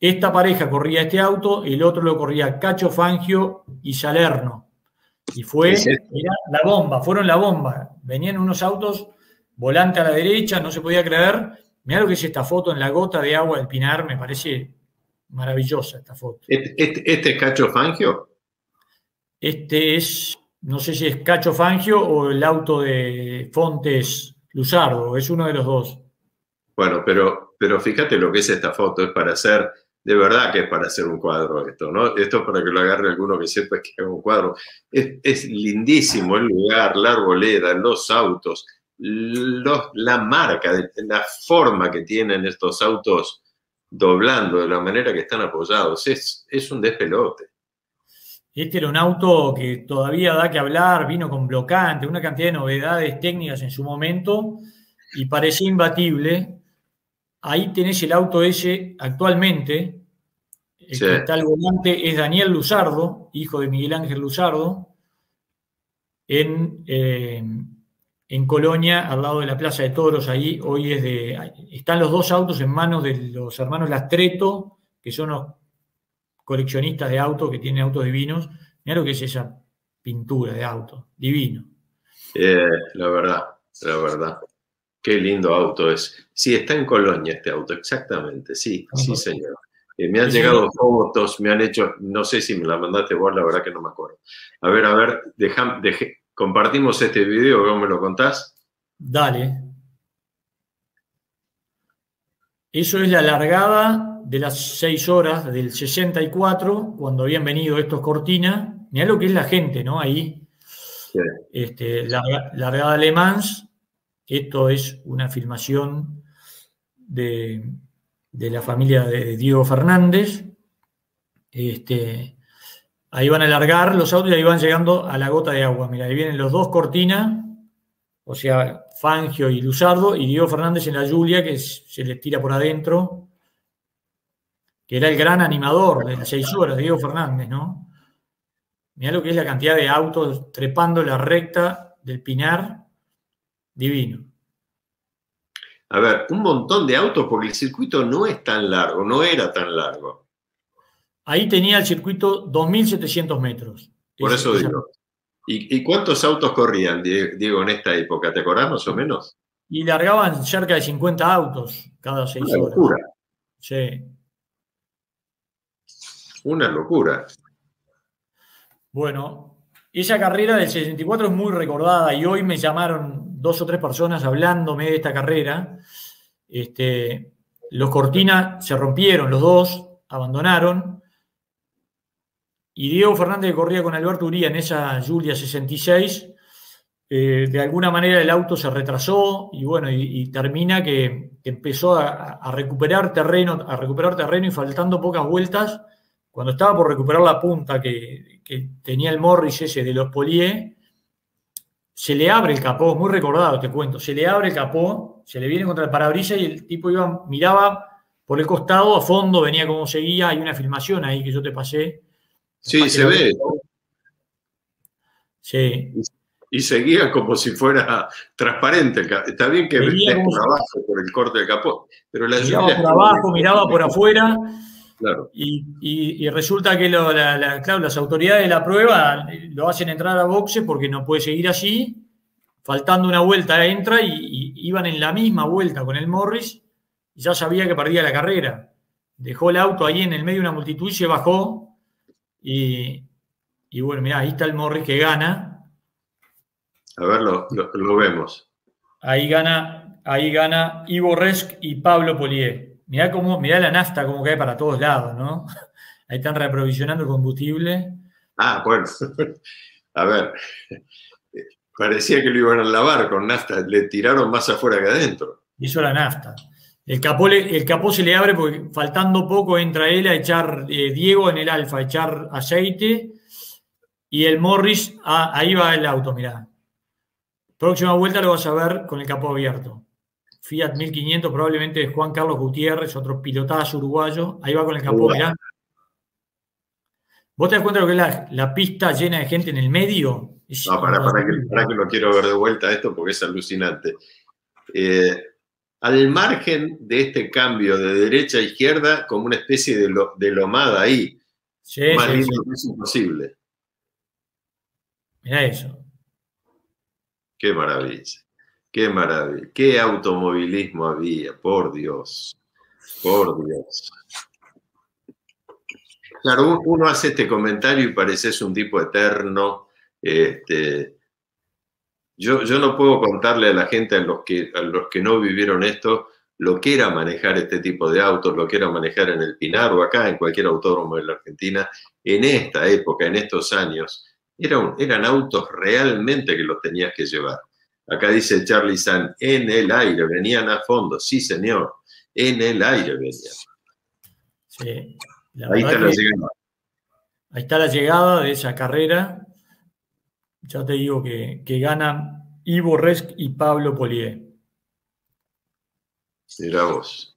esta pareja corría este auto, el otro lo corría Cacho Fangio y Salerno. Y fue, mirá, la bomba, fueron la bomba. Venían unos autos, volante a la derecha, no se podía creer. Mirá lo que es esta foto en la gota de agua del Pinar, me parece maravillosa esta foto. ¿Este, este, este es Cacho Fangio? Este es, no sé si es Cacho Fangio o el auto de Fontes Luzardo, es uno de los dos. Bueno, pero, pero fíjate lo que es esta foto, es para hacer, de verdad que es para hacer un cuadro esto, ¿no? Esto es para que lo agarre alguno que sepa que es un cuadro. Es, es lindísimo el lugar, la arboleda, los autos, los, la marca, la forma que tienen estos autos doblando, de la manera que están apoyados. Es, es un despelote. Este era un auto que todavía da que hablar, vino con blocante, una cantidad de novedades técnicas en su momento y parecía imbatible. Ahí tenés el auto ese actualmente. El Sí. que está al volante es Daniel Luzardo, hijo de Miguel Ángel Luzardo, en, eh, en Colonia, al lado de la Plaza de Toros. Ahí hoy es de. Están los dos autos en manos de los hermanos Lastreto, que son los coleccionistas de autos, que tienen autos divinos. Mirá lo que es esa pintura de auto, divino. Eh, la verdad, la verdad. Qué lindo auto es. Sí, está en Colonia este auto, exactamente. Sí, sí, señor. Eh, me han Sí, llegado sí. fotos, me han hecho, no sé si me la mandaste vos, la verdad que no me acuerdo. A ver, a ver, deja, deje, compartimos este video, ¿vos me lo contás? Dale. Eso es la largada de las seis horas del sesenta y cuatro, cuando habían venido estos Cortina. Mirá lo que es la gente, ¿no? Ahí. Sí. Este, larga, largada de Le Mans. Esto es una filmación de, de la familia de Diego Fernández. Este, ahí van a largar los autos y ahí van llegando a la gota de agua. Mira, ahí vienen los dos Cortina, o sea, Fangio y Luzardo, y Diego Fernández en la Giulia, que se les tira por adentro, que era el gran animador de las seis horas, Diego Fernández, ¿no? Mirá lo que es la cantidad de autos trepando la recta del Pinar, divino. A ver, un montón de autos porque el circuito no es tan largo, no era tan largo. Ahí tenía el circuito dos mil setecientos metros. Por Esa, eso esa... digo. ¿Y, ¿Y cuántos autos corrían, Diego, en esta época? ¿Te acordás más o menos? Y largaban cerca de cincuenta autos cada seis Una horas. locura. Sí. Una locura. Bueno, esa carrera del sesenta y cuatro es muy recordada y hoy me llamaron dos o tres personas hablándome de esta carrera. Este, los Cortina se rompieron, los dos, abandonaron. Y Diego Fernández, que corría con Alberto Uría en esa Giulia sesenta y seis, eh, de alguna manera el auto se retrasó y bueno, y, y termina que, que empezó a, a recuperar terreno, a recuperar terreno y faltando pocas vueltas, cuando estaba por recuperar la punta que, que tenía el Morris ese de los Polié, se le abre el capó, muy recordado, te cuento, se le abre el capó, se le viene contra el parabrisas y el tipo iba, miraba por el costado, a fondo venía como seguía, hay una filmación ahí que yo te pasé. Sí, se ve. Sí. Y seguía como si fuera transparente. Está bien que ves por abajo, por el corte del capó, pero la miraba por abajo, miraba por afuera. Claro. Y, y, y resulta que lo, la, la, claro, las autoridades de la prueba lo hacen entrar a boxe porque no puede seguir así. Faltando una vuelta entra y, y iban en la misma vuelta con el Morris y ya sabía que perdía la carrera. Dejó el auto ahí en el medio de una multitud y se bajó. Y, y bueno, mirá, ahí está el Morris que gana. A ver, lo, lo, lo vemos. Ahí gana, ahí gana Ivo Resk y Pablo Polié. Mirá, cómo, mirá la nafta como cae para todos lados, ¿no? Ahí están reaprovisionando el combustible. Ah, bueno. A ver, parecía que lo iban a lavar con nafta. Le tiraron más afuera que adentro. Hizo la nafta. El capó, le, el capó se le abre porque faltando poco entra él a echar, eh, Diego en el Alfa, a echar aceite. Y el Morris, ah, ahí va el auto, mirá. Próxima vuelta lo vas a ver con el capó abierto. Fiat mil quinientos, probablemente de Juan Carlos Gutiérrez, otro pilotazo uruguayo. Ahí va con el capó, mirá. ¿Vos te das cuenta de lo que es la, la pista llena de gente en el medio? Es no, para, para, que, para que lo quiero ver de vuelta esto porque es alucinante. Eh, al margen de este cambio de derecha a izquierda, como una especie de, lo, de lomada ahí. Sí, Más sí, lindo sí. que es imposible. Mirá eso. Qué maravilla, qué maravilla, qué automovilismo había, por Dios, por Dios. Claro, uno hace este comentario y pareces un tipo eterno. Este, yo, yo no puedo contarle a la gente, a los, que, a los que no vivieron esto, lo que era manejar este tipo de autos, lo que era manejar en el Pinar o acá, en cualquier autódromo de la Argentina, en esta época, en estos años. Eran, eran autos realmente que los tenías que llevar. Acá dice Charlie San, en el aire, venían a fondo. Sí, señor, en el aire venían. Sí, la Ahí está verdad la que llegada. ahí está la llegada de esa carrera. Ya te digo que, que ganan Ivo Resk y Pablo Polié. Mirá vos.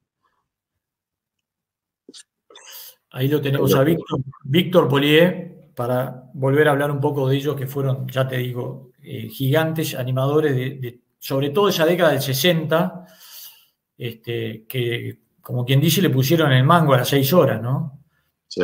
Ahí lo tenemos a Víctor, Víctor Polié, para volver a hablar un poco de ellos, que fueron, ya te digo, eh, gigantes animadores, de, de, sobre todo esa década del sesenta, este, que, como quien dice, le pusieron el mango a las seis horas, ¿no? Sí.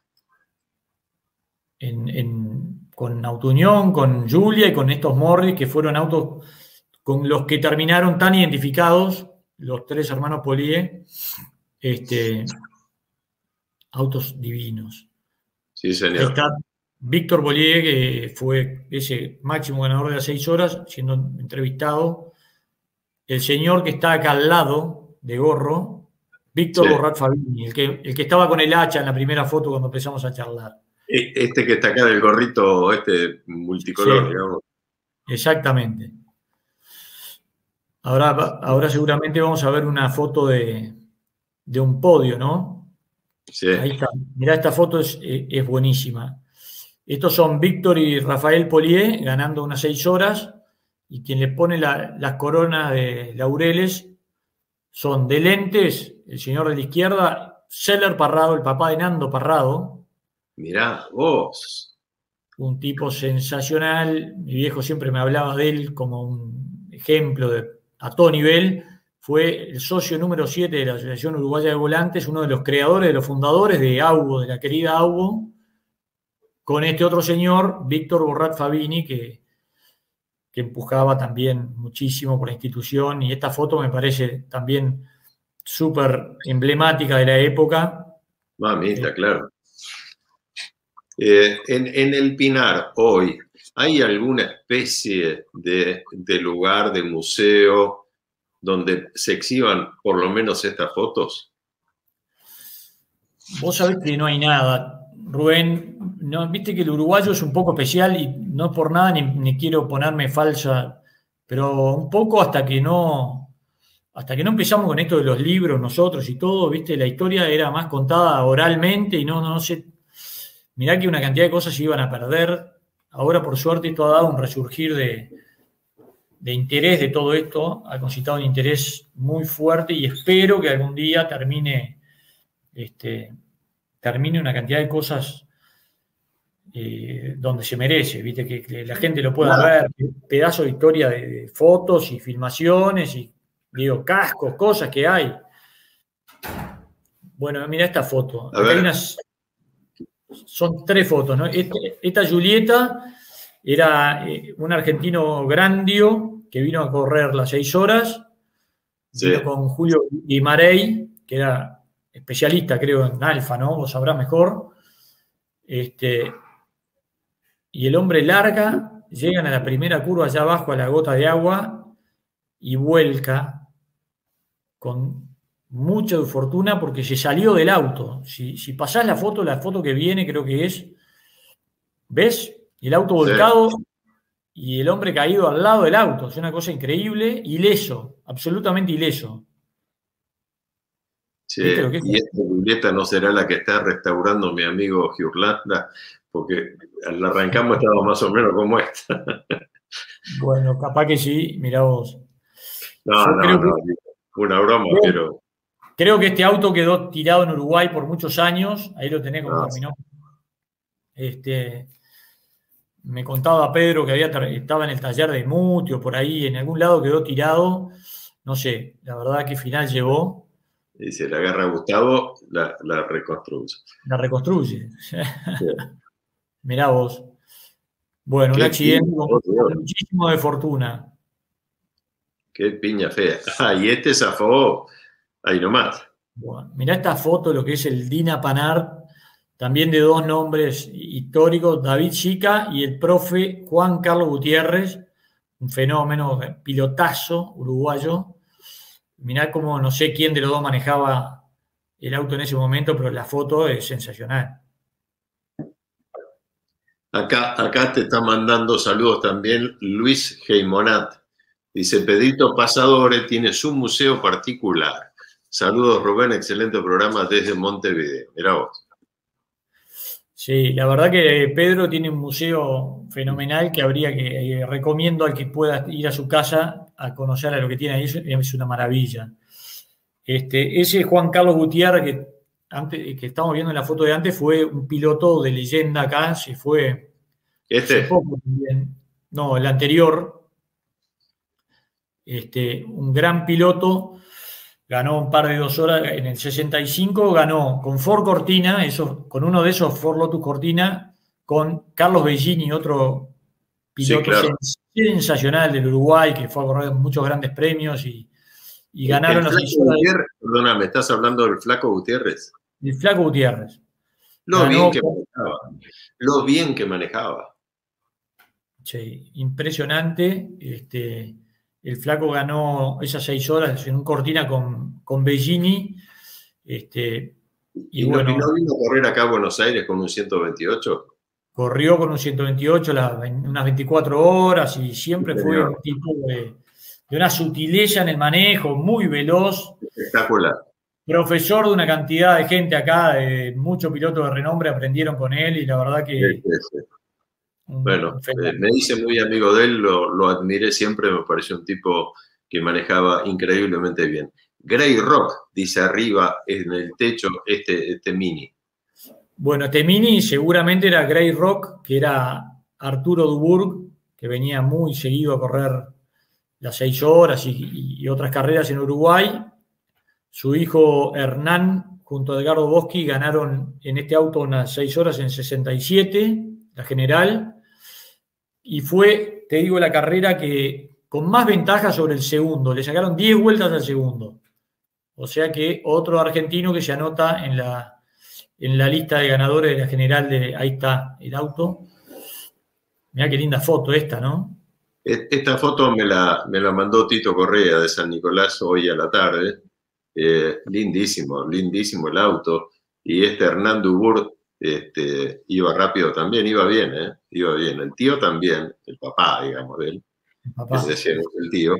En, en, con Autounión, con Giulia y con estos Morris, que fueron autos con los que terminaron tan identificados, los tres hermanos Polié, este, autos divinos. Sí, señor. Ahí está Víctor Polié, que fue ese máximo ganador de las seis horas, siendo entrevistado. El señor que está acá al lado, de gorro, Víctor Sí. Borrat Fabini, el que, el que estaba con el hacha en la primera foto cuando empezamos a charlar. Este que está acá del gorrito, este multicolor, Sí, digamos. exactamente. Ahora, ahora seguramente vamos a ver una foto de, de un podio, ¿no? Sí. Ahí está. Mirá, esta foto es, es buenísima. Estos son Víctor y Rafael Polié ganando unas seis horas, y quien le pone la, las coronas de laureles son de lentes, el señor de la izquierda, Seller Parrado, el papá de Nando Parrado. Mirá, vos. Un tipo sensacional. Mi viejo siempre me hablaba de él como un ejemplo de, a todo nivel. Fue el socio número siete de la Asociación Uruguaya de Volantes, uno de los creadores, de los fundadores de AUVO, de la querida AUVO, con este otro señor, Víctor Borrat Fabini, que, que empujaba también muchísimo por la institución. Y esta foto me parece también súper emblemática de la época. Mamita, eh, claro. Eh, en, en el Pinar, hoy, ¿hay alguna especie de, de lugar, de museo, donde se exhiban por lo menos estas fotos? Vos sabés que no hay nada, Rubén. No, viste que el uruguayo es un poco especial, y no por nada, ni, ni quiero ponerme falsa, pero un poco hasta que no, hasta que no empezamos con esto de los libros nosotros y todo, viste, la historia era más contada oralmente y no, no sé. Mirá que una cantidad de cosas se iban a perder. Ahora, por suerte, esto ha dado un resurgir de, de interés de todo esto, ha concitado un interés muy fuerte, y espero que algún día termine, este, termine una cantidad de cosas eh, donde se merece, ¿viste? Que, que la gente lo pueda ver, pedazos de historia de, de fotos y filmaciones y, digo, cascos, cosas que hay. Bueno, mira esta foto. Acá hay unas, son tres fotos, ¿no? Esta, esta Julieta era eh, un argentino grandio que vino a correr las seis horas, sí. Vino con Julio Guimarães, que era especialista, creo, en alfa, ¿no? Vos sabrás mejor. Este, y el hombre larga, llegan a la primera curva allá abajo a la gota de agua y vuelca con mucha fortuna porque se salió del auto. Si, si pasás la foto, la foto que viene creo que es, ¿ves? El auto volcado, sí. Y el hombre caído al lado del auto. Es una cosa increíble, ileso, absolutamente ileso. Sí, y esta Julieta no será la que está restaurando mi amigo Giurlanda, porque al arrancamos estaba más o menos como esta. Bueno, capaz que sí, mirá vos. No, Yo no, creo no, que, una broma, creo, pero... Creo que este auto quedó tirado en Uruguay por muchos años, ahí lo tenés como no. terminó. Este, me contaba Pedro que había, estaba en el taller de Mutio, por ahí, en algún lado quedó tirado, no sé, la verdad qué final llevó. Y si la agarra Gustavo, la, la reconstruye. La reconstruye. Sí. Mirá vos. Bueno, un Qué accidente piña, con por Dios. muchísimo de fortuna. Qué piña fea. Ah, y este zafó ahí nomás. Bueno, mirá esta foto, lo que es el Dina Panart, también de dos nombres históricos, David Chica y el profe Juan Carlos Gutiérrez, un fenómeno, pilotazo uruguayo. Mirá cómo no sé quién de los dos manejaba el auto en ese momento, pero la foto es sensacional. Acá, acá te está mandando saludos también Luis Heimonat. Dice, Pedrito Pasadore tiene su museo particular. Saludos, Rubén, excelente programa desde Montevideo. Mirá vos. Sí, la verdad que Pedro tiene un museo fenomenal que habría que, eh, recomiendo al que pueda ir a su casa a conocer a lo que tiene ahí, es una maravilla. Este, ese Juan Carlos Gutiérrez que, antes, que estamos viendo en la foto de antes fue un piloto de leyenda acá, se fue ¿Este? hace poco también. No, el anterior, este, un gran piloto. Ganó un par de dos horas, en el sesenta y cinco ganó con Ford Cortina, eso, con uno de esos Ford Lotus Cortina, con Carlos Bellini, otro piloto Sí, claro. sensacional del Uruguay, que fue a correr muchos grandes premios y, y El, ganaron el las Flaco seis horas. Gutiérrez, perdóname, ¿estás hablando del Flaco Gutiérrez? El Flaco Gutiérrez. Lo Ganó bien que con, manejaba. Lo bien que manejaba. sí, impresionante. Este, el Flaco ganó esas seis horas en un Cortina con, con Bellini. Este, y, ¿Y, bueno, no, ¿Y no vino a correr acá a Buenos Aires con un ciento veintiocho? corrió con un ciento veintiocho las, unas veinticuatro horas y siempre Sí, fue señor. un tipo de, de una sutileza en el manejo, muy veloz. Espectacular. Profesor de una cantidad de gente acá, de muchos pilotos de renombre aprendieron con él y la verdad que... Sí, sí, sí. Un, Bueno, un eh, me hice muy amigo de él, lo, lo admiré siempre, me pareció un tipo que manejaba increíblemente bien. Grey Rock, dice arriba en el techo este, este Mini. Bueno, este Mini seguramente era Grey Rock, que era Arturo Dubourg, que venía muy seguido a correr las seis horas y, y otras carreras en Uruguay. Su hijo Hernán, junto a Edgardo Boschi, ganaron en este auto unas seis horas en sesenta y siete, la general, y fue, te digo, la carrera que con más ventaja sobre el segundo, le sacaron diez vueltas al segundo. O sea que otro argentino que se anota en la, en la lista de ganadores de la general, de, ahí está el auto. Mirá qué linda foto esta, ¿no? Esta foto me la, me la mandó Tito Correa de San Nicolás hoy a la tarde. Eh, lindísimo, lindísimo el auto. Y este Hernán Dubur este, iba rápido también, iba bien, ¿eh? Iba bien. El tío también, el papá, digamos, de él, Papá. que se decía el tío.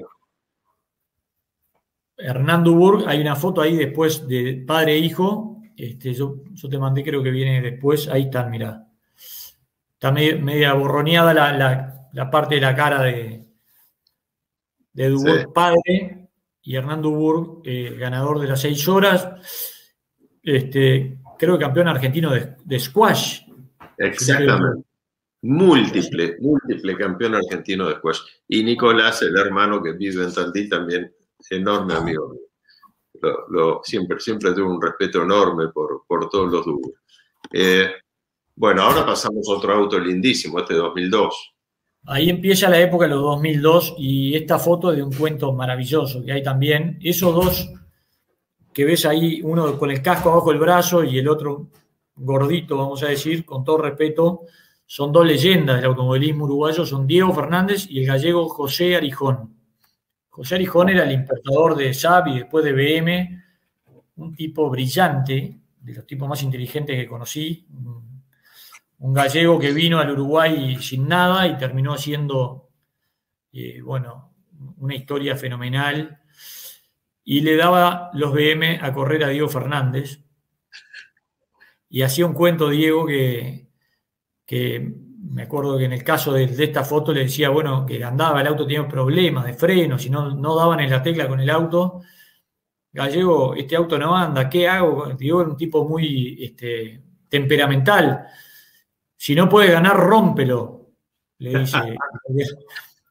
Hernán Dubourg, hay una foto ahí después de padre e hijo. Este, yo, yo te mandé, creo que viene después. Ahí están, mirá. Está media, media borroneada la, la, la parte de la cara de, de Dubourg, sí. Padre, y Hernán Dubourg, eh, ganador de las seis horas. Este, creo que campeón argentino de, de squash. Exactamente. Múltiple, múltiple campeón argentino de squash. Y Nicolás, el hermano que vive en Tandil, también enorme amigo. Lo, lo, siempre, siempre tuve un respeto enorme por, por todos los Dubur. Eh, bueno, ahora pasamos a otro auto lindísimo, este dos mil dos. Ahí empieza la época de los dos mil dos y esta foto es de un cuento maravilloso que hay también. Esos dos que ves ahí, uno con el casco abajo del brazo y el otro gordito, vamos a decir, con todo respeto, son dos leyendas del automovilismo uruguayo, son Diego Fernández y el gallego José Arijón. José Arijón era el importador de Saab y después de B M, un tipo brillante, de los tipos más inteligentes que conocí, un gallego que vino al Uruguay sin nada y terminó haciendo, eh, bueno, una historia fenomenal, y le daba los B M a correr a Diego Fernández, y hacía un cuento Diego que, que me acuerdo que en el caso de, de esta foto le decía, bueno, que andaba, el auto tenía problemas de frenos y no, no daban en la tecla con el auto. Gallego, este auto no anda, ¿qué hago? Diego era un tipo muy este, temperamental. Si no puede ganar, rómpelo, le dice.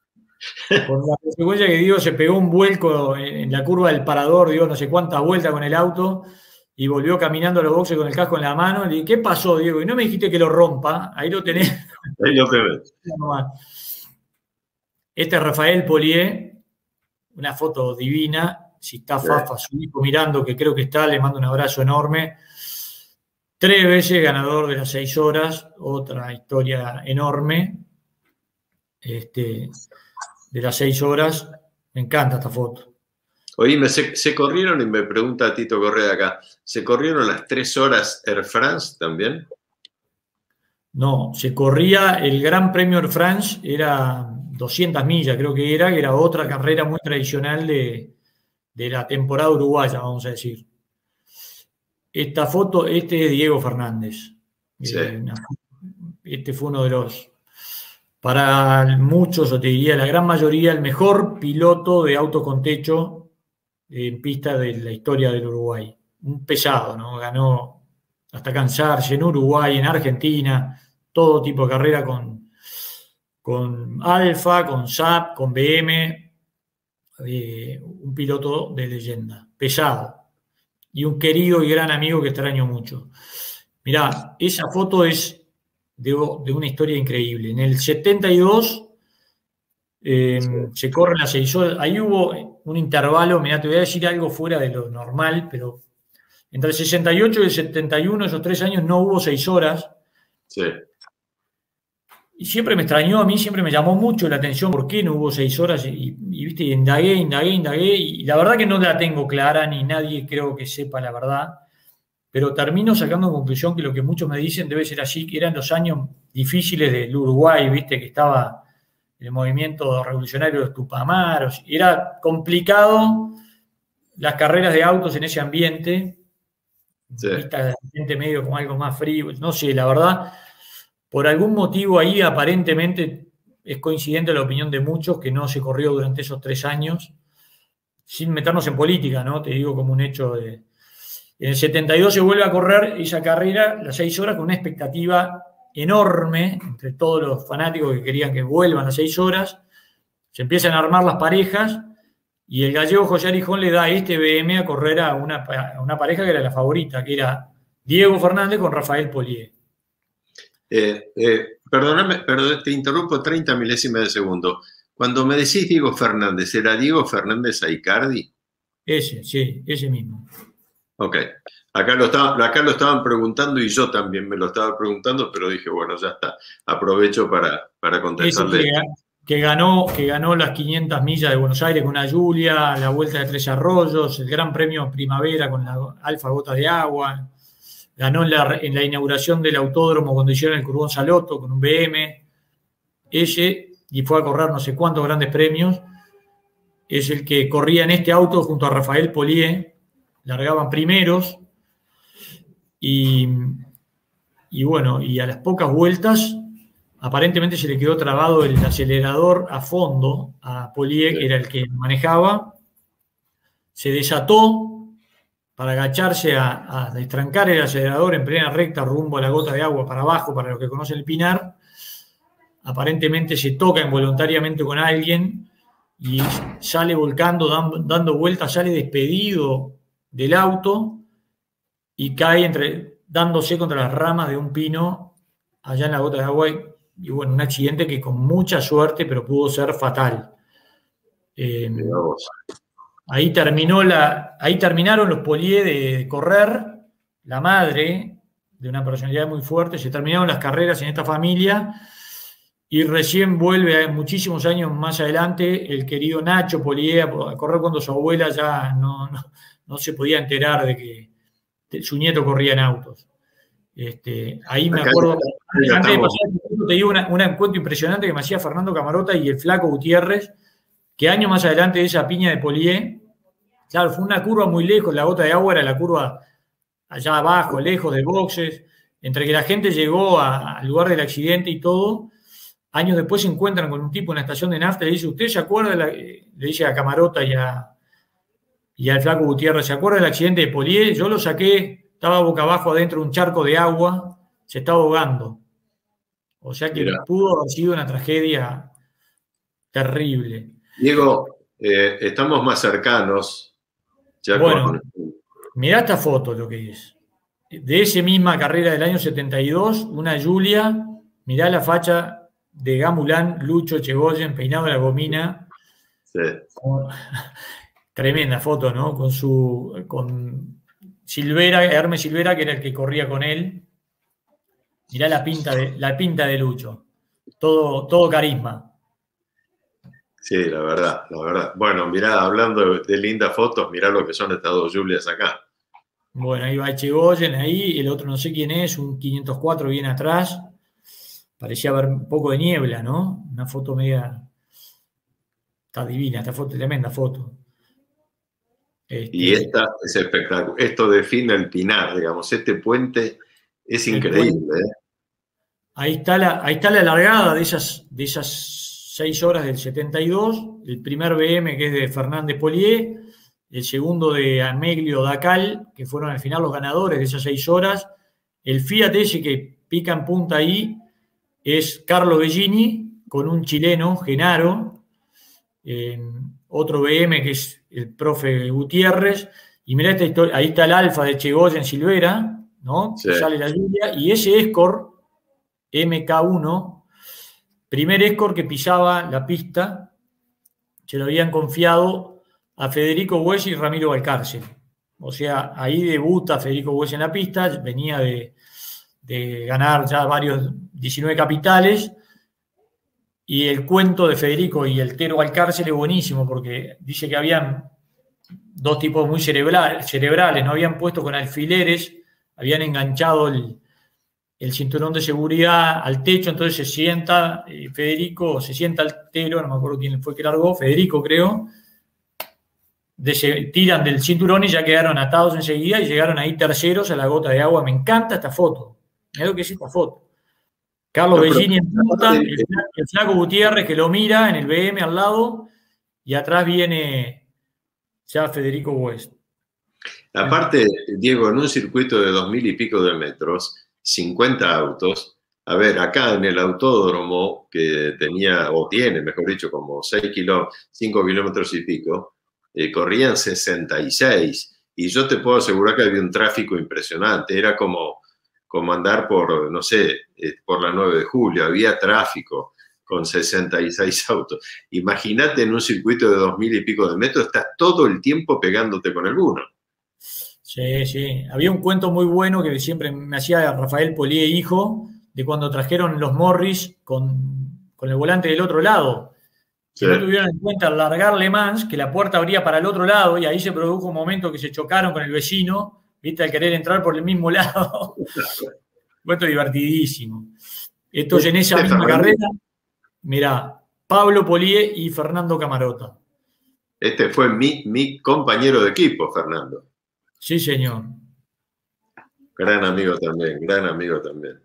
Con la consecuencia que Diego se pegó un vuelco en, en la curva del Parador, dio no sé cuántas vueltas con el auto y volvió caminando a los boxes con el casco en la mano. Le dije, ¿qué pasó, Diego? Y no me dijiste que lo rompa, ahí lo tenés. Ahí lo tenés. Este es Rafael Polié, una foto divina. Si está Fafa, su hijo mirando, que creo que está, le mando un abrazo enorme. Tres veces ganador de las seis horas, otra historia enorme. Este, de las seis horas, me encanta esta foto. Oíme, se, se corrieron, y me pregunta Tito Correa acá, ¿se corrieron las tres horas Air France también? No, se corría el Gran Premio Air France, era doscientas millas, creo que era, que era otra carrera muy tradicional de, de la temporada uruguaya, vamos a decir. Esta foto, este es Diego Fernández. Sí. Eh, este fue uno de los, para muchos, o te diría la gran mayoría, el mejor piloto de auto con techo en pista de la historia del Uruguay. Un pesado, ¿no? Ganó hasta cansarse en Uruguay, en Argentina, todo tipo de carrera con, con Alfa, con S A P, con B M. Eh, un piloto de leyenda, pesado. Y un querido y gran amigo que extraño mucho. Mirá, esa foto es de, de una historia increíble. En el setenta y dos eh, sí. se corren las seis horas. Ahí hubo un intervalo, mirá, te voy a decir algo fuera de lo normal, pero entre el sesenta y ocho y el setenta y uno, esos tres años, no hubo seis horas. Sí. Y siempre me extrañó, a mí siempre me llamó mucho la atención por qué no hubo seis horas. Y, y viste, indagué, indagué, indagué. Y la verdad que no la tengo clara, ni nadie creo que sepa la verdad. Pero termino sacando en conclusión que lo que muchos me dicen debe ser así, que eran los años difíciles del Uruguay, viste, que estaba el movimiento revolucionario de los Tupamaros. Era complicado las carreras de autos en ese ambiente. Sí. Vista de ambiente medio con algo más frío. No sé, la verdad. Por algún motivo ahí aparentemente es coincidente la opinión de muchos que no se corrió durante esos tres años, sin meternos en política, ¿no? Te digo como un hecho de... En el setenta y dos se vuelve a correr esa carrera, las seis horas, con una expectativa enorme entre todos los fanáticos que querían que vuelvan las seis horas. Se empiezan a armar las parejas y el gallego José Arijón le da este B M a correr a una, a una pareja que era la favorita, que era Diego Fernández con Rafael Polié. Eh, eh, perdóname, perdón, te interrumpo treinta milésimas de segundo. Cuando me decís Diego Fernández, ¿era Diego Fernández Aicardi? Ese, sí, ese mismo. Ok. Acá lo, estaba, acá lo estaban preguntando y yo también me lo estaba preguntando, pero dije, bueno, ya está. Aprovecho para, para contestarle. Ese que, que, ganó, que ganó las quinientas millas de Buenos Aires con una Julia, la Vuelta de Tres Arroyos, el Gran Premio Primavera con la Alfa Gotas de Agua. Ganó en la, en la inauguración del autódromo cuando hicieron el Curbón Salotto con un B M. Ese, y fue a correr no sé cuántos grandes premios, es el que corría en este auto junto a Rafael Polié. Largaban primeros. Y, y bueno, y a las pocas vueltas, aparentemente se le quedó trabado el acelerador a fondo a Polié, que era el que manejaba. Se desató para agacharse a, a destrancar el acelerador en plena recta rumbo a la gota de agua para abajo, para los que conocen el Pinar. Aparentemente se toca involuntariamente con alguien y sale volcando, dando, dando vueltas, sale despedido del auto y cae entre, dándose contra las ramas de un pino allá en la gota de agua. Y, y bueno, un accidente que con mucha suerte, pero pudo ser fatal. Eh, Ahí, terminó la, ahí terminaron los Polié de correr, la madre de una personalidad muy fuerte, se terminaron las carreras en esta familia y recién vuelve muchísimos años más adelante el querido Nacho Polié a correr cuando su abuela ya no, no, no se podía enterar de que su nieto corría en autos. Este, ahí me acuerdo, antes de pasar, te digo una, un encuentro impresionante que me hacía Fernando Camarota y el Flaco Gutiérrez, que años más adelante de esa piña de Polié, claro, fue una curva muy lejos, la gota de agua era la curva allá abajo, lejos de boxes, entre que la gente llegó a, al lugar del accidente y todo, años después se encuentran con un tipo en la estación de nafta y le dice, ¿usted se acuerda? La, le dice a Camarota y, a, y al Flaco Gutiérrez, ¿se acuerda del accidente de Polié? Yo lo saqué, estaba boca abajo adentro de un charco de agua, se estaba ahogando. O sea que Mira. pudo haber sido una tragedia terrible. Diego, eh, estamos más cercanos. Ya bueno, con... mirá esta foto lo que es. De esa misma carrera del año setenta y dos, una Giulia, mirá la facha de Gamulán, Lucho Chegoyen, peinado de la gomina. Sí. Con, tremenda foto, ¿no? Con su, con Silvera, Hermes Silvera, que era el que corría con él. Mirá la pinta de, la pinta de Lucho. Todo, todo carisma. Sí, la verdad, la verdad. Bueno, mirá, hablando de, de lindas fotos, mirá lo que son estas dos Julias acá. Bueno, ahí va Echegoyen, ahí, el otro no sé quién es, un quinientos cuatro bien atrás. Parecía haber un poco de niebla, ¿no? Una foto media... Está divina, esta foto, tremenda foto. Este... Y esta es espectacular. Esto define el Pinar, digamos. Este puente es increíble. Puente. ¿eh? Ahí está la, ahí está la largada de esas, de esas seis horas del setenta y dos. El primer B M que es de Fernández Polié. El segundo de Ameglio Dacal, que fueron al final los ganadores de esas seis horas. El Fiat ese que pica en punta ahí es Carlo Bellini, con un chileno, Genaro. Eh, otro B M que es el profe Gutiérrez. Y mirá esta historia, ahí está el Alfa de Chegoyen Silvera, ¿no? Sí. Sale la lluvia. Y ese Escort, M K uno, primer Escort que pisaba la pista, se lo habían confiado a Federico Bues y Ramiro Valcárcel. O sea, ahí debuta Federico Bues en la pista, venía de, de ganar ya varios diecinueve capitales, y el cuento de Federico y el Tero Valcárcel es buenísimo, porque dice que habían dos tipos muy cerebrales, cerebrales, no habían puesto con alfileres, habían enganchado el, el cinturón de seguridad al techo, entonces se sienta eh, Federico, se sienta el Tero, no me acuerdo quién fue que largó, Federico creo, de se, tiran del cinturón y ya quedaron atados enseguida y llegaron ahí terceros a la gota de agua. Me encanta esta foto, mirá lo que es esta foto. Carlos no, Bellini en punta, el, el flaco Gutiérrez que lo mira en el B M al lado y atrás viene ya Federico West. Aparte, Diego, en un circuito de dos mil y pico de metros, cincuenta autos, a ver, acá en el autódromo que tenía, o tiene, mejor dicho, como seis kilómetros, cinco kilómetros y pico, eh, corrían sesenta y seis, y yo te puedo asegurar que había un tráfico impresionante, era como, como andar por, no sé, eh, por la nueve de julio, había tráfico con sesenta y seis autos. Imagínate en un circuito de dos mil y pico de metros, estás todo el tiempo pegándote con alguno. Sí, sí. Había un cuento muy bueno que siempre me hacía Rafael Polié, hijo, de cuando trajeron los Morris con, con el volante del otro lado. Sí. No tuvieron en cuenta al largar Le Mans, que la puerta abría para el otro lado, y ahí se produjo un momento que se chocaron con el vecino, viste, al querer entrar por el mismo lado. Cuento divertidísimo. Entonces, en esa misma carrera, mirá, Pablo Polié y Fernando Camarota. Este fue mi, mi compañero de equipo, Fernando. Sí, señor. Gran amigo también, gran amigo también.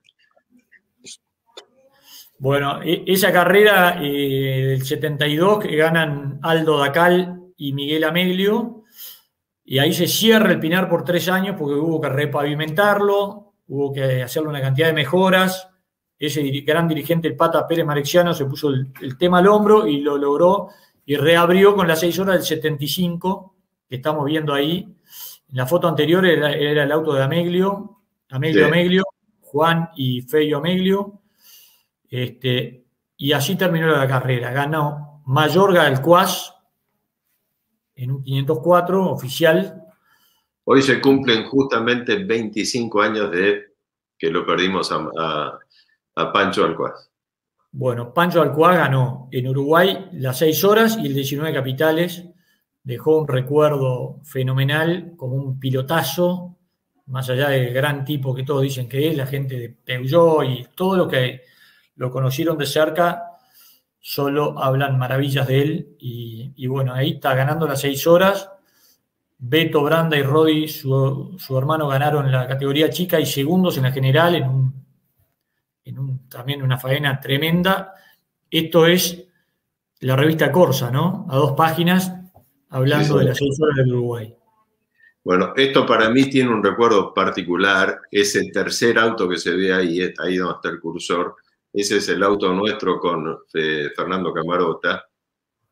Bueno, esa carrera eh, del setenta y dos que ganan Aldo Dacal y Miguel Ameglio, y ahí se cierra el Pinar por tres años porque hubo que repavimentarlo, hubo que hacerle una cantidad de mejoras. Ese gran dirigente, el Pata Pérez Marexiano, se puso el, el tema al hombro y lo logró, y reabrió con las seis horas del setenta y cinco, que estamos viendo ahí. En la foto anterior era, era el auto de Ameglio, Ameglio, sí. Ameglio, Juan y Feio Ameglio. Este, y así terminó la carrera. Ganó Mayorga del Cuas en un quinientos cuatro oficial. Hoy se cumplen justamente veinticinco años de que lo perdimos a, a, a Pancho Alcuaz. Bueno, Pancho Alcuaz ganó en Uruguay las seis horas y el diecinueve capitales. Dejó un recuerdo fenomenal, como un pilotazo, más allá del gran tipo que todos dicen que es, la gente de Peugeot y todo lo que lo conocieron de cerca, solo hablan maravillas de él. Y, y bueno, ahí está ganando las seis horas. Beto, Branda y Rodi, su, su hermano, ganaron la categoría chica y segundos en la general, en, un, en un, también una faena tremenda. Esto es la revista Corsa, ¿no? A dos páginas, hablando sí, sí. de las seis horas del Uruguay. Bueno, esto para mí tiene un recuerdo particular. Ese tercer auto que se ve ahí, ahí donde está el cursor, ese es el auto nuestro con eh, Fernando Camarota.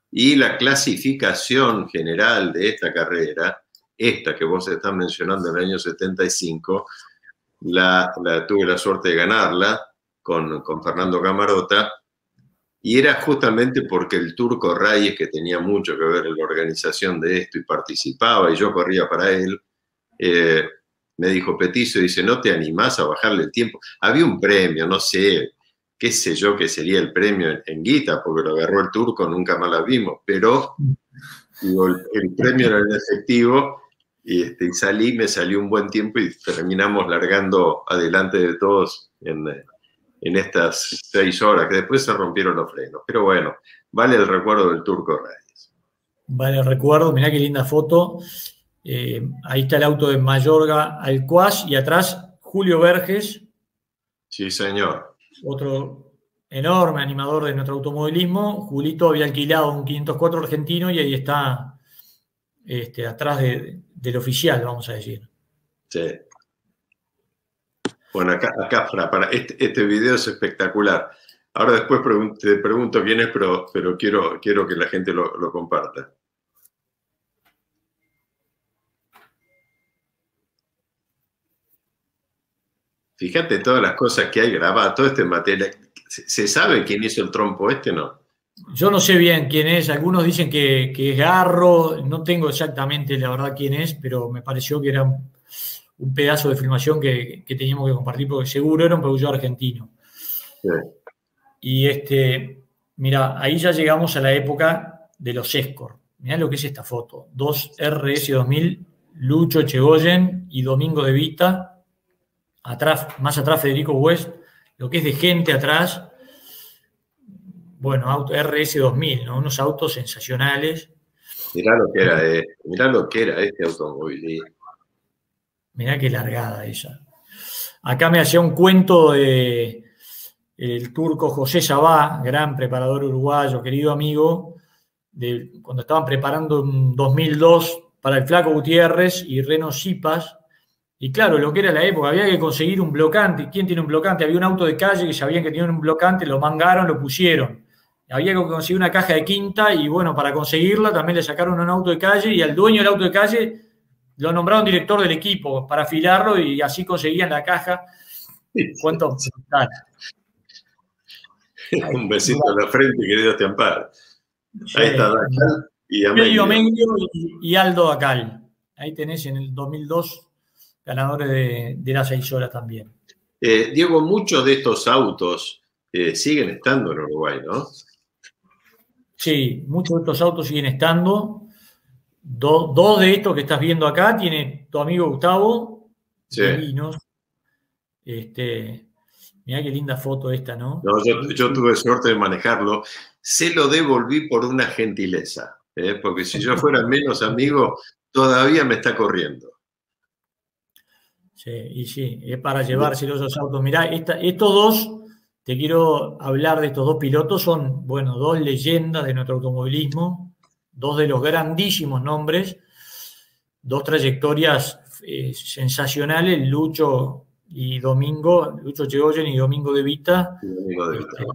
Y la clasificación general de esta carrera, esta que vos estás mencionando en el año setenta y cinco, la, la tuve la suerte de ganarla con, con Fernando Camarota, y era justamente porque el Turco Reyes, que tenía mucho que ver en la organización de esto y participaba, y yo corría para él, eh, me dijo, Petizo, dice, ¿no te animás a bajarle el tiempo? Había un premio, no sé, qué sé yo que sería el premio en, en guita, porque lo agarró el Turco, nunca más la vimos, pero digo, el, el premio era en efectivo, y, este, y salí, me salió un buen tiempo y terminamos largando adelante de todos en, en estas seis horas, que después se rompieron los frenos. Pero bueno, vale el recuerdo del Turco Reyes. Vale el recuerdo, mirá qué linda foto. Eh, ahí está el auto de Mayorga Alcuaz y atrás Julio Verges. Sí, señor. Otro enorme animador de nuestro automovilismo. Julito había alquilado un quinientos cuatro argentino y ahí está este, atrás de, del oficial, vamos a decir. Sí. Bueno, acá, acá para este, este video es espectacular. Ahora después pregun te pregunto quién es, pero, pero quiero, quiero que la gente lo, lo comparta. Fíjate todas las cosas que hay grabadas, todo este material. ¿Se sabe quién hizo el trompo este, no? Yo no sé bien quién es, algunos dicen que, que es Garro, no tengo exactamente la verdad quién es, pero me pareció que era un, un pedazo de filmación que, que teníamos que compartir, porque seguro era un productor argentino. Sí. Y este, mira, ahí ya llegamos a la época de los Escort. Mirá lo que es esta foto. Dos R S dos mil, Lucho Echegoyen y Domingo de Vita. Atrás, más atrás Federico West, lo que es de gente atrás. Bueno, auto R S dos mil, ¿no? Unos autos sensacionales. Mirá lo que era, eh, mirá lo que era este automóvil. Mirá qué largada esa. Acá me hacía un cuento de el turco José Sabá, gran preparador uruguayo, querido amigo, de cuando estaban preparando en dos mil dos para el Flaco Gutiérrez y Reno Sipas. Y claro, lo que era la época, había que conseguir un blocante. ¿Quién tiene un blocante? Había un auto de calle que sabían que tenían un blocante, lo mangaron, lo pusieron. Había que conseguir una caja de quinta y bueno, para conseguirla también le sacaron un auto de calle y al dueño del auto de calle lo nombraron director del equipo para afilarlo y así conseguían la caja. ¿Cuánto? Un besito en la frente, que Dios te ampare. Sí. Ahí está Dacal y Amelio Meglio y, y Aldo Dacal. Ahí tenés en el dos mil dos ganadores de, de las seis horas también. Eh, Diego, muchos de estos autos eh, siguen estando en Uruguay, ¿no? Sí, muchos de estos autos siguen estando. Do, dos de estos que estás viendo acá tiene tu amigo Gustavo. Sí. Divinos. Este, mirá qué linda foto esta, ¿no? No, yo, yo tuve suerte de manejarlo. Se lo devolví por una gentileza, ¿eh? Porque si yo fuera menos amigo, todavía me está corriendo. Sí, y sí, es para llevárselos esos autos. Mirá, esta, estos dos, te quiero hablar de estos dos pilotos, son, bueno, dos leyendas de nuestro automovilismo, dos de los grandísimos nombres, dos trayectorias eh, sensacionales, Lucho y Domingo, Lucho Echegoyen y Domingo de Vita. Domingo de Vita. Este,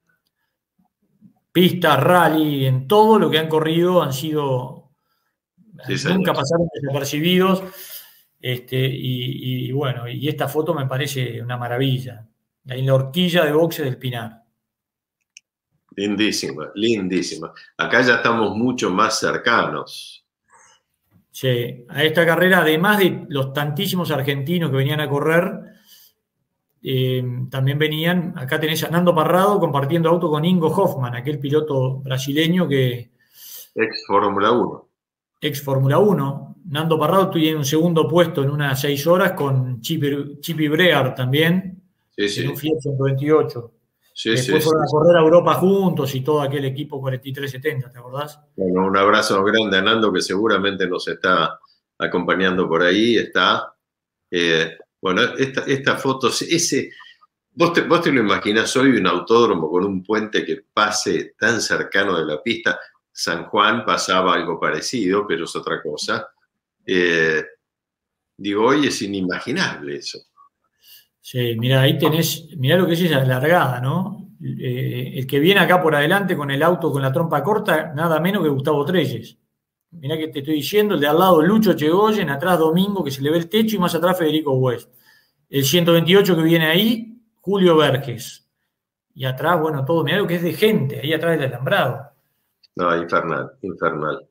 pista, rally, en todo lo que han corrido han sido, sí, nunca pasaron desapercibidos. Este, y, y bueno, y esta foto me parece una maravilla. Ahí en la horquilla de boxe del Pinar. Lindísima, lindísima. Acá ya estamos mucho más cercanos. Sí, a esta carrera, además de los tantísimos argentinos que venían a correr, eh, también venían, acá tenés a Nando Parrado compartiendo auto con Ingo Hoffman, aquel piloto brasileño que... Ex Fórmula uno. Ex Fórmula uno. Nando Parrado tiene un segundo puesto en unas seis horas con Chippy, Chippy Breard también, sí, sí. en un Fiat ciento veintiocho. Sí, Después sí, fueron sí, a correr a Europa juntos y todo aquel equipo cuarenta y tres setenta, ¿te acordás? Bueno, un abrazo grande a Nando, que seguramente nos está acompañando por ahí. Está. Eh, bueno, esta, esta foto, ese, vos, te, vos te lo imaginás hoy un autódromo con un puente que pase tan cercano de la pista. San Juan pasaba algo parecido, pero es otra cosa. Eh, digo, hoy es inimaginable eso. Sí, mira, ahí tenés, mirá lo que es esa largada, ¿no? eh, el que viene acá por adelante con el auto con la trompa corta, nada menos que Gustavo Trelles. Mirá que te estoy diciendo, el de al lado Lucho Chegoyen, atrás Domingo, que se le ve el techo, y más atrás Federico West. El ciento veintiocho que viene ahí, Julio Verges. Y atrás, bueno, todo, mirá lo que es de gente, ahí atrás del alambrado. No, infernal, infernal.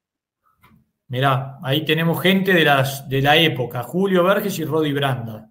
Mirá, ahí tenemos gente de, las, de la época, Julio Verges y Rodi Branda.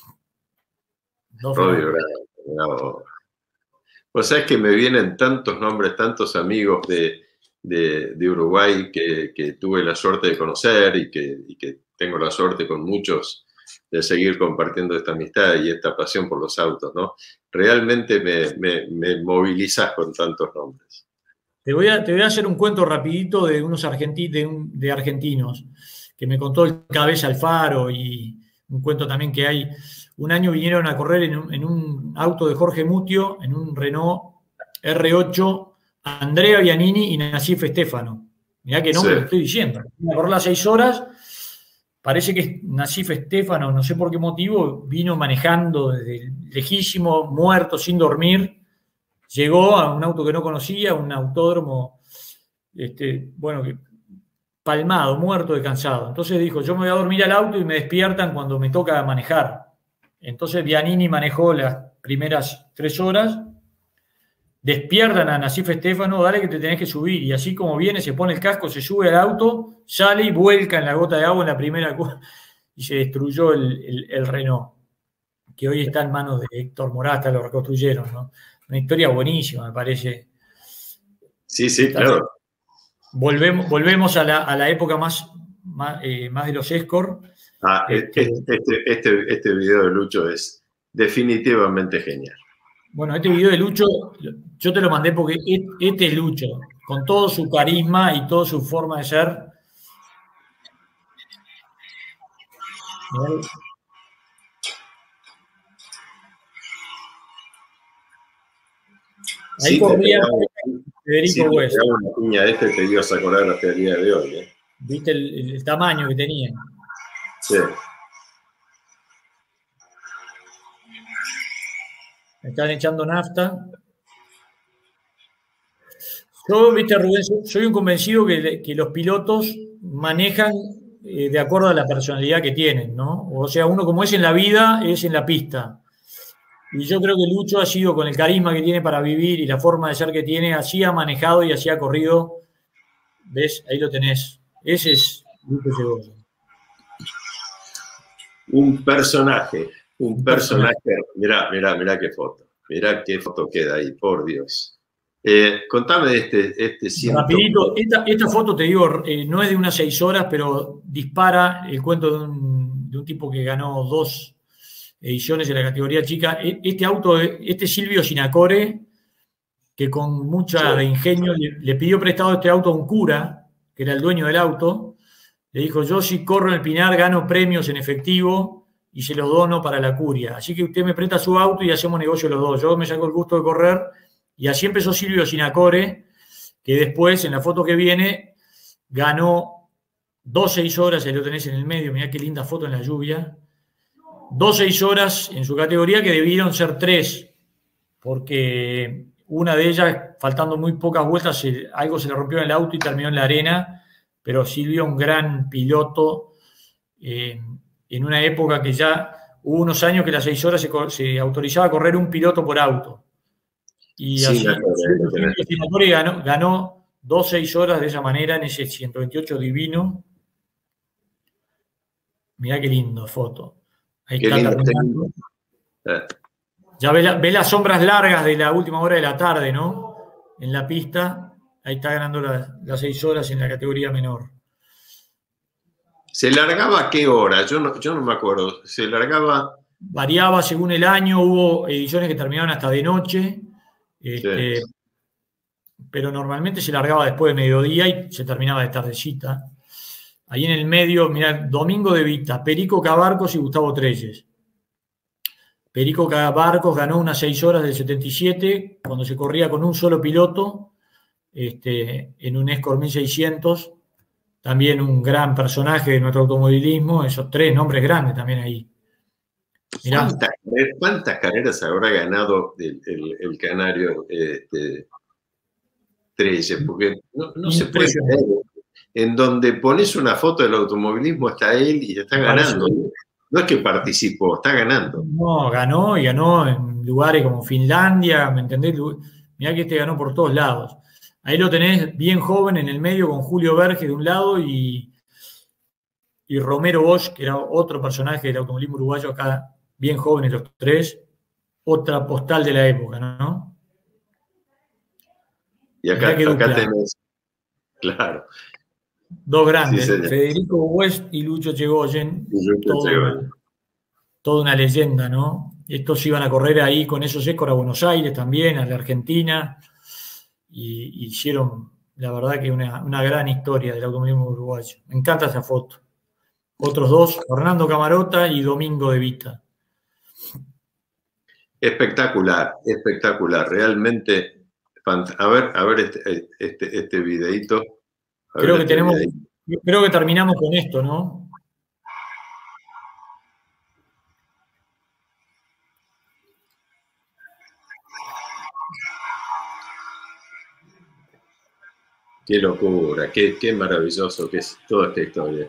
Dos Rodi Branda, no. Pues sabes que me vienen tantos nombres, tantos amigos de, de, de Uruguay que, que tuve la suerte de conocer y que, y que tengo la suerte con muchos de seguir compartiendo esta amistad y esta pasión por los autos, ¿no? Realmente me, me, me movilizas con tantos nombres. Te voy, a, te voy a hacer un cuento rapidito de unos argenti, de, un, de argentinos que me contó el Cabeza Alfaro, y un cuento también que hay. Un año vinieron a correr en un, en un auto de Jorge Mutio, en un Renault R ocho, Andrea Bianini y Nasif Estefano. Mirá qué nombre, sí, lo estoy diciendo. Vino a correr las seis horas. Parece que Nasif Estefano, no sé por qué motivo, vino manejando desde lejísimo, muerto, sin dormir. Llegó a un auto que no conocía, un autódromo, este, bueno, palmado, muerto de cansado. Entonces dijo, yo me voy a dormir al auto y me despiertan cuando me toca manejar. Entonces Bianini manejó las primeras tres horas, despiertan a Nasif Estefano, dale que te tenés que subir. Y así como viene, se pone el casco, se sube al auto, sale y vuelca en la gota de agua en la primera y se destruyó el, el, el Renault, que hoy está en manos de Héctor Morata, lo reconstruyeron, ¿no? Una historia buenísima, me parece. Sí, sí, claro. Volvemos, volvemos a, la, a la época más, más, eh, más de los Escort. Ah, este, este, este, este video de Lucho es definitivamente genial. Bueno, este video de Lucho, yo te lo mandé porque este es Lucho, con todo su carisma y toda su forma de ser. Ahí sí, corría Federico sí, West. Una piña de este te dio esa coreografía el día de hoy. ¿eh? ¿Viste el, el tamaño que tenía? Sí. Me están echando nafta. Yo, viste, Rubén, soy un convencido que, que los pilotos manejan eh, de acuerdo a la personalidad que tienen, ¿no? O sea, uno como es en la vida, es en la pista. Y yo creo que Lucho ha sido, con el carisma que tiene para vivir y la forma de ser que tiene, así ha manejado y así ha corrido. ¿Ves? Ahí lo tenés. Ese es Lucho Chegoyen. Un personaje, un personaje. Mirá, mirá, mirá qué foto. Mirá qué foto queda ahí, por Dios. Eh, contame de este, este ciento... Rapidito, esta, esta foto, te digo, eh, no es de unas seis horas, pero dispara el cuento de un, de un tipo que ganó dos ediciones en la categoría chica. Este auto, este Silvio Sinacore, que con mucha sí. ingenio le, le pidió prestado este auto a un cura, que era el dueño del auto. Le dijo, yo si corro en el Pinar gano premios en efectivo y se los dono para la curia. Así que usted me presta su auto y hacemos negocio los dos. Yo me saco el gusto de correr. Y así empezó Silvio Sinacore, que después, en la foto que viene, ganó dos seis horas, ahí lo tenés en el medio, mirá qué linda foto en la lluvia, dos seis horas en su categoría, que debieron ser tres, porque una de ellas, faltando muy pocas vueltas, se, algo se le rompió en el auto y terminó en la arena, pero Silvio, un gran piloto, eh, en una época que ya hubo unos años que las seis horas se, se autorizaba a correr un piloto por auto. Y sí, así, Sinacore ganó, ganó dos seis horas de esa manera en ese ciento veintiocho divino. Mirá qué lindo foto. Ahí qué está lindo, terminando. Eh. Ya ve, la, ve las sombras largas de la última hora de la tarde, ¿no? En la pista. Ahí está ganando la, las seis horas en la categoría menor. ¿Se largaba a qué hora? Yo no, yo no me acuerdo. ¿Se largaba? Variaba según el año. Hubo ediciones que terminaban hasta de noche. Este, sí. Pero normalmente se largaba después de mediodía y se terminaba de tardecita. Ahí en el medio, mirá, Domingo de Vita, Perico Cabarcos y Gustavo Trelles. Perico Cabarcos ganó unas seis horas del setenta y siete, cuando se corría con un solo piloto, este, en un Escort mil seiscientos. También un gran personaje de nuestro automovilismo, esos tres nombres grandes también ahí. Mirá. ¿Cuánta ¿Cuántas carreras habrá ganado el, el, el canario este, Trelle? Porque no, no se puede creer. En donde pones una foto del automovilismo está él y está ganando. No es que participó, está ganando. No, ganó y ganó en lugares como Finlandia, ¿me entendés? Mirá que este ganó por todos lados. Ahí lo tenés bien joven en el medio con Julio Verge de un lado y, y Romero Bosch, que era otro personaje del automovilismo uruguayo acá, bien jóvenes los tres. Otra postal de la época, ¿no? Y acá, acá tenés, claro. Dos grandes, sí, Federico West y Lucho Chegoyen, toda una, toda una leyenda, ¿no? Estos iban a correr ahí con esos Escor a Buenos Aires también, a la Argentina, y, y hicieron, la verdad, que una, una gran historia del automovilismo uruguayo. Me encanta esa foto. Otros dos, Fernando Camarota y Domingo de Vita. Espectacular, espectacular, realmente. A ver, a ver este, este, este videíto. Creo que, tenemos, creo que terminamos con esto, ¿no? Qué locura, qué, qué maravilloso que es toda esta historia.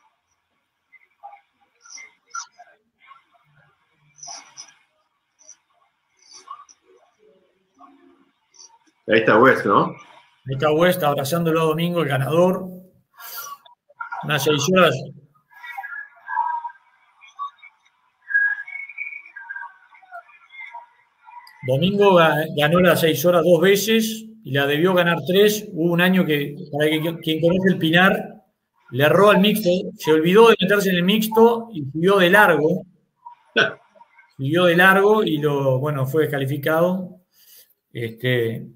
Ahí está West, ¿no? Ahí está West abrazándolo a Domingo, el ganador. Unas seis horas. Domingo ganó las seis horas dos veces y la debió ganar tres. Hubo un año que, para que, quien conoce el Pinar, le erró al mixto, se olvidó de meterse en el mixto y siguió de largo. Siguió de largo y lo, bueno, fue descalificado. Este,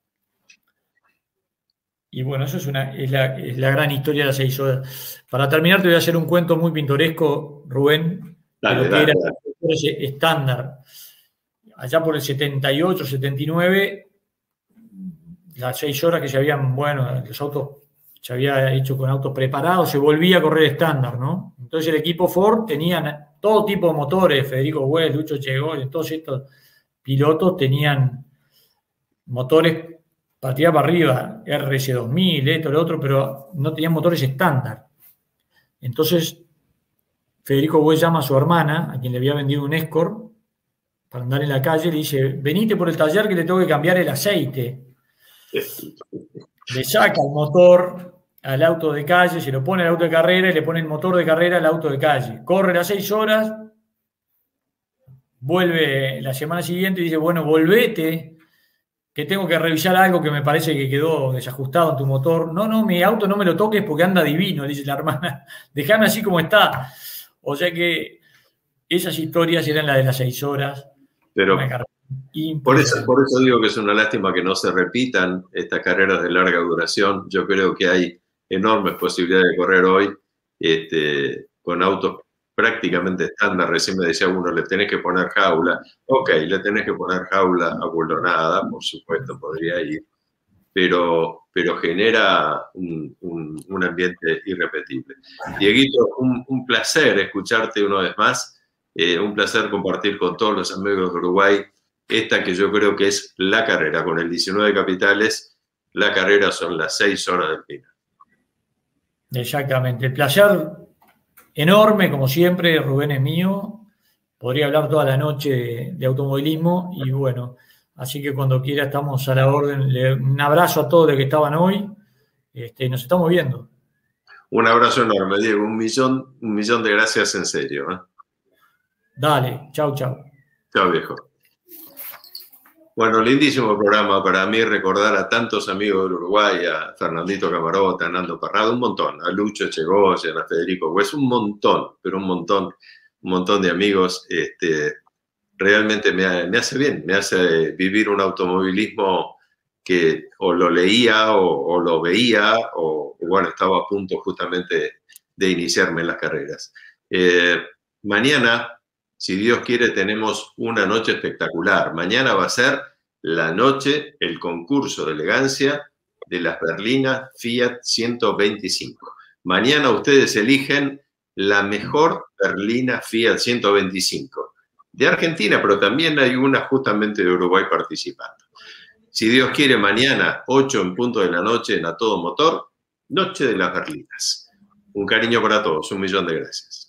y bueno, eso es, una, es, la, es la gran historia de las seis horas. Para terminar, te voy a hacer un cuento muy pintoresco, Rubén, dale, de lo que dale, era dale. ese estándar. Allá por el setenta y ocho, setenta y nueve, las seis horas que se habían, bueno, los autos se había hecho con autos preparados, se volvía a correr estándar, ¿no? Entonces el equipo Ford tenía todo tipo de motores, Federico West, Lucho Chegoyen, todos estos pilotos tenían motores para tirar para arriba, R S dos mil, esto, lo otro, pero no tenían motores estándar. Entonces Federico West llama a su hermana, a quien le había vendido un Escort, para andar en la calle, le dice, venite por el taller que le tengo que cambiar el aceite. Le saca el motor al auto de calle, se lo pone al auto de carrera y le pone el motor de carrera al auto de calle. Corre las seis horas, vuelve la semana siguiente y dice, bueno, volvete, que tengo que revisar algo que me parece que quedó desajustado en tu motor. No, no, mi auto no me lo toques porque anda divino, dice la hermana. Dejame así como está. O sea que esas historias eran las de las seis horas. Pero por eso, por eso digo que es una lástima que no se repitan estas carreras de larga duración. Yo creo que hay enormes posibilidades de correr hoy este, con autos prácticamente estándar. Recién me decía uno, le tenés que poner jaula. Ok, le tenés que poner jaula abuelonada, por supuesto, podría ir. Pero, pero genera un, un, un ambiente irrepetible. Dieguito, un, un placer escucharte una vez más. Eh, un placer compartir con todos los amigos de Uruguay esta que yo creo que es la carrera. Con el diecinueve capitales, la carrera son las seis horas del Pinar. Exactamente. El placer enorme, como siempre, Rubén, es mío. Podría hablar toda la noche de, de automovilismo y bueno, así que cuando quiera estamos a la orden. Le, un abrazo a todos los que estaban hoy. Este, nos estamos viendo. Un abrazo enorme, Diego. Un millón, un millón de gracias en serio, ¿eh? Dale, chau, chau. Chau, viejo. Bueno, lindísimo programa para mí, recordar a tantos amigos del Uruguay, a Fernandito Camarota, a Nando Parrado, un montón, a Lucho Chegoyen, a Federico West, un montón, pero un montón, un montón de amigos. Este, realmente me, me hace bien, me hace vivir un automovilismo que o lo leía o, o lo veía o, o, bueno, estaba a punto justamente de iniciarme en las carreras. Eh, mañana, si Dios quiere, tenemos una noche espectacular. Mañana va a ser la noche, el concurso de elegancia de las berlinas Fiat ciento veinticinco. Mañana ustedes eligen la mejor berlina Fiat ciento veinticinco. de Argentina, pero también hay una justamente de Uruguay participando. Si Dios quiere, mañana, ocho en punto de la noche, en A Todo Motor, Noche de las Berlinas. Un cariño para todos, un millón de gracias.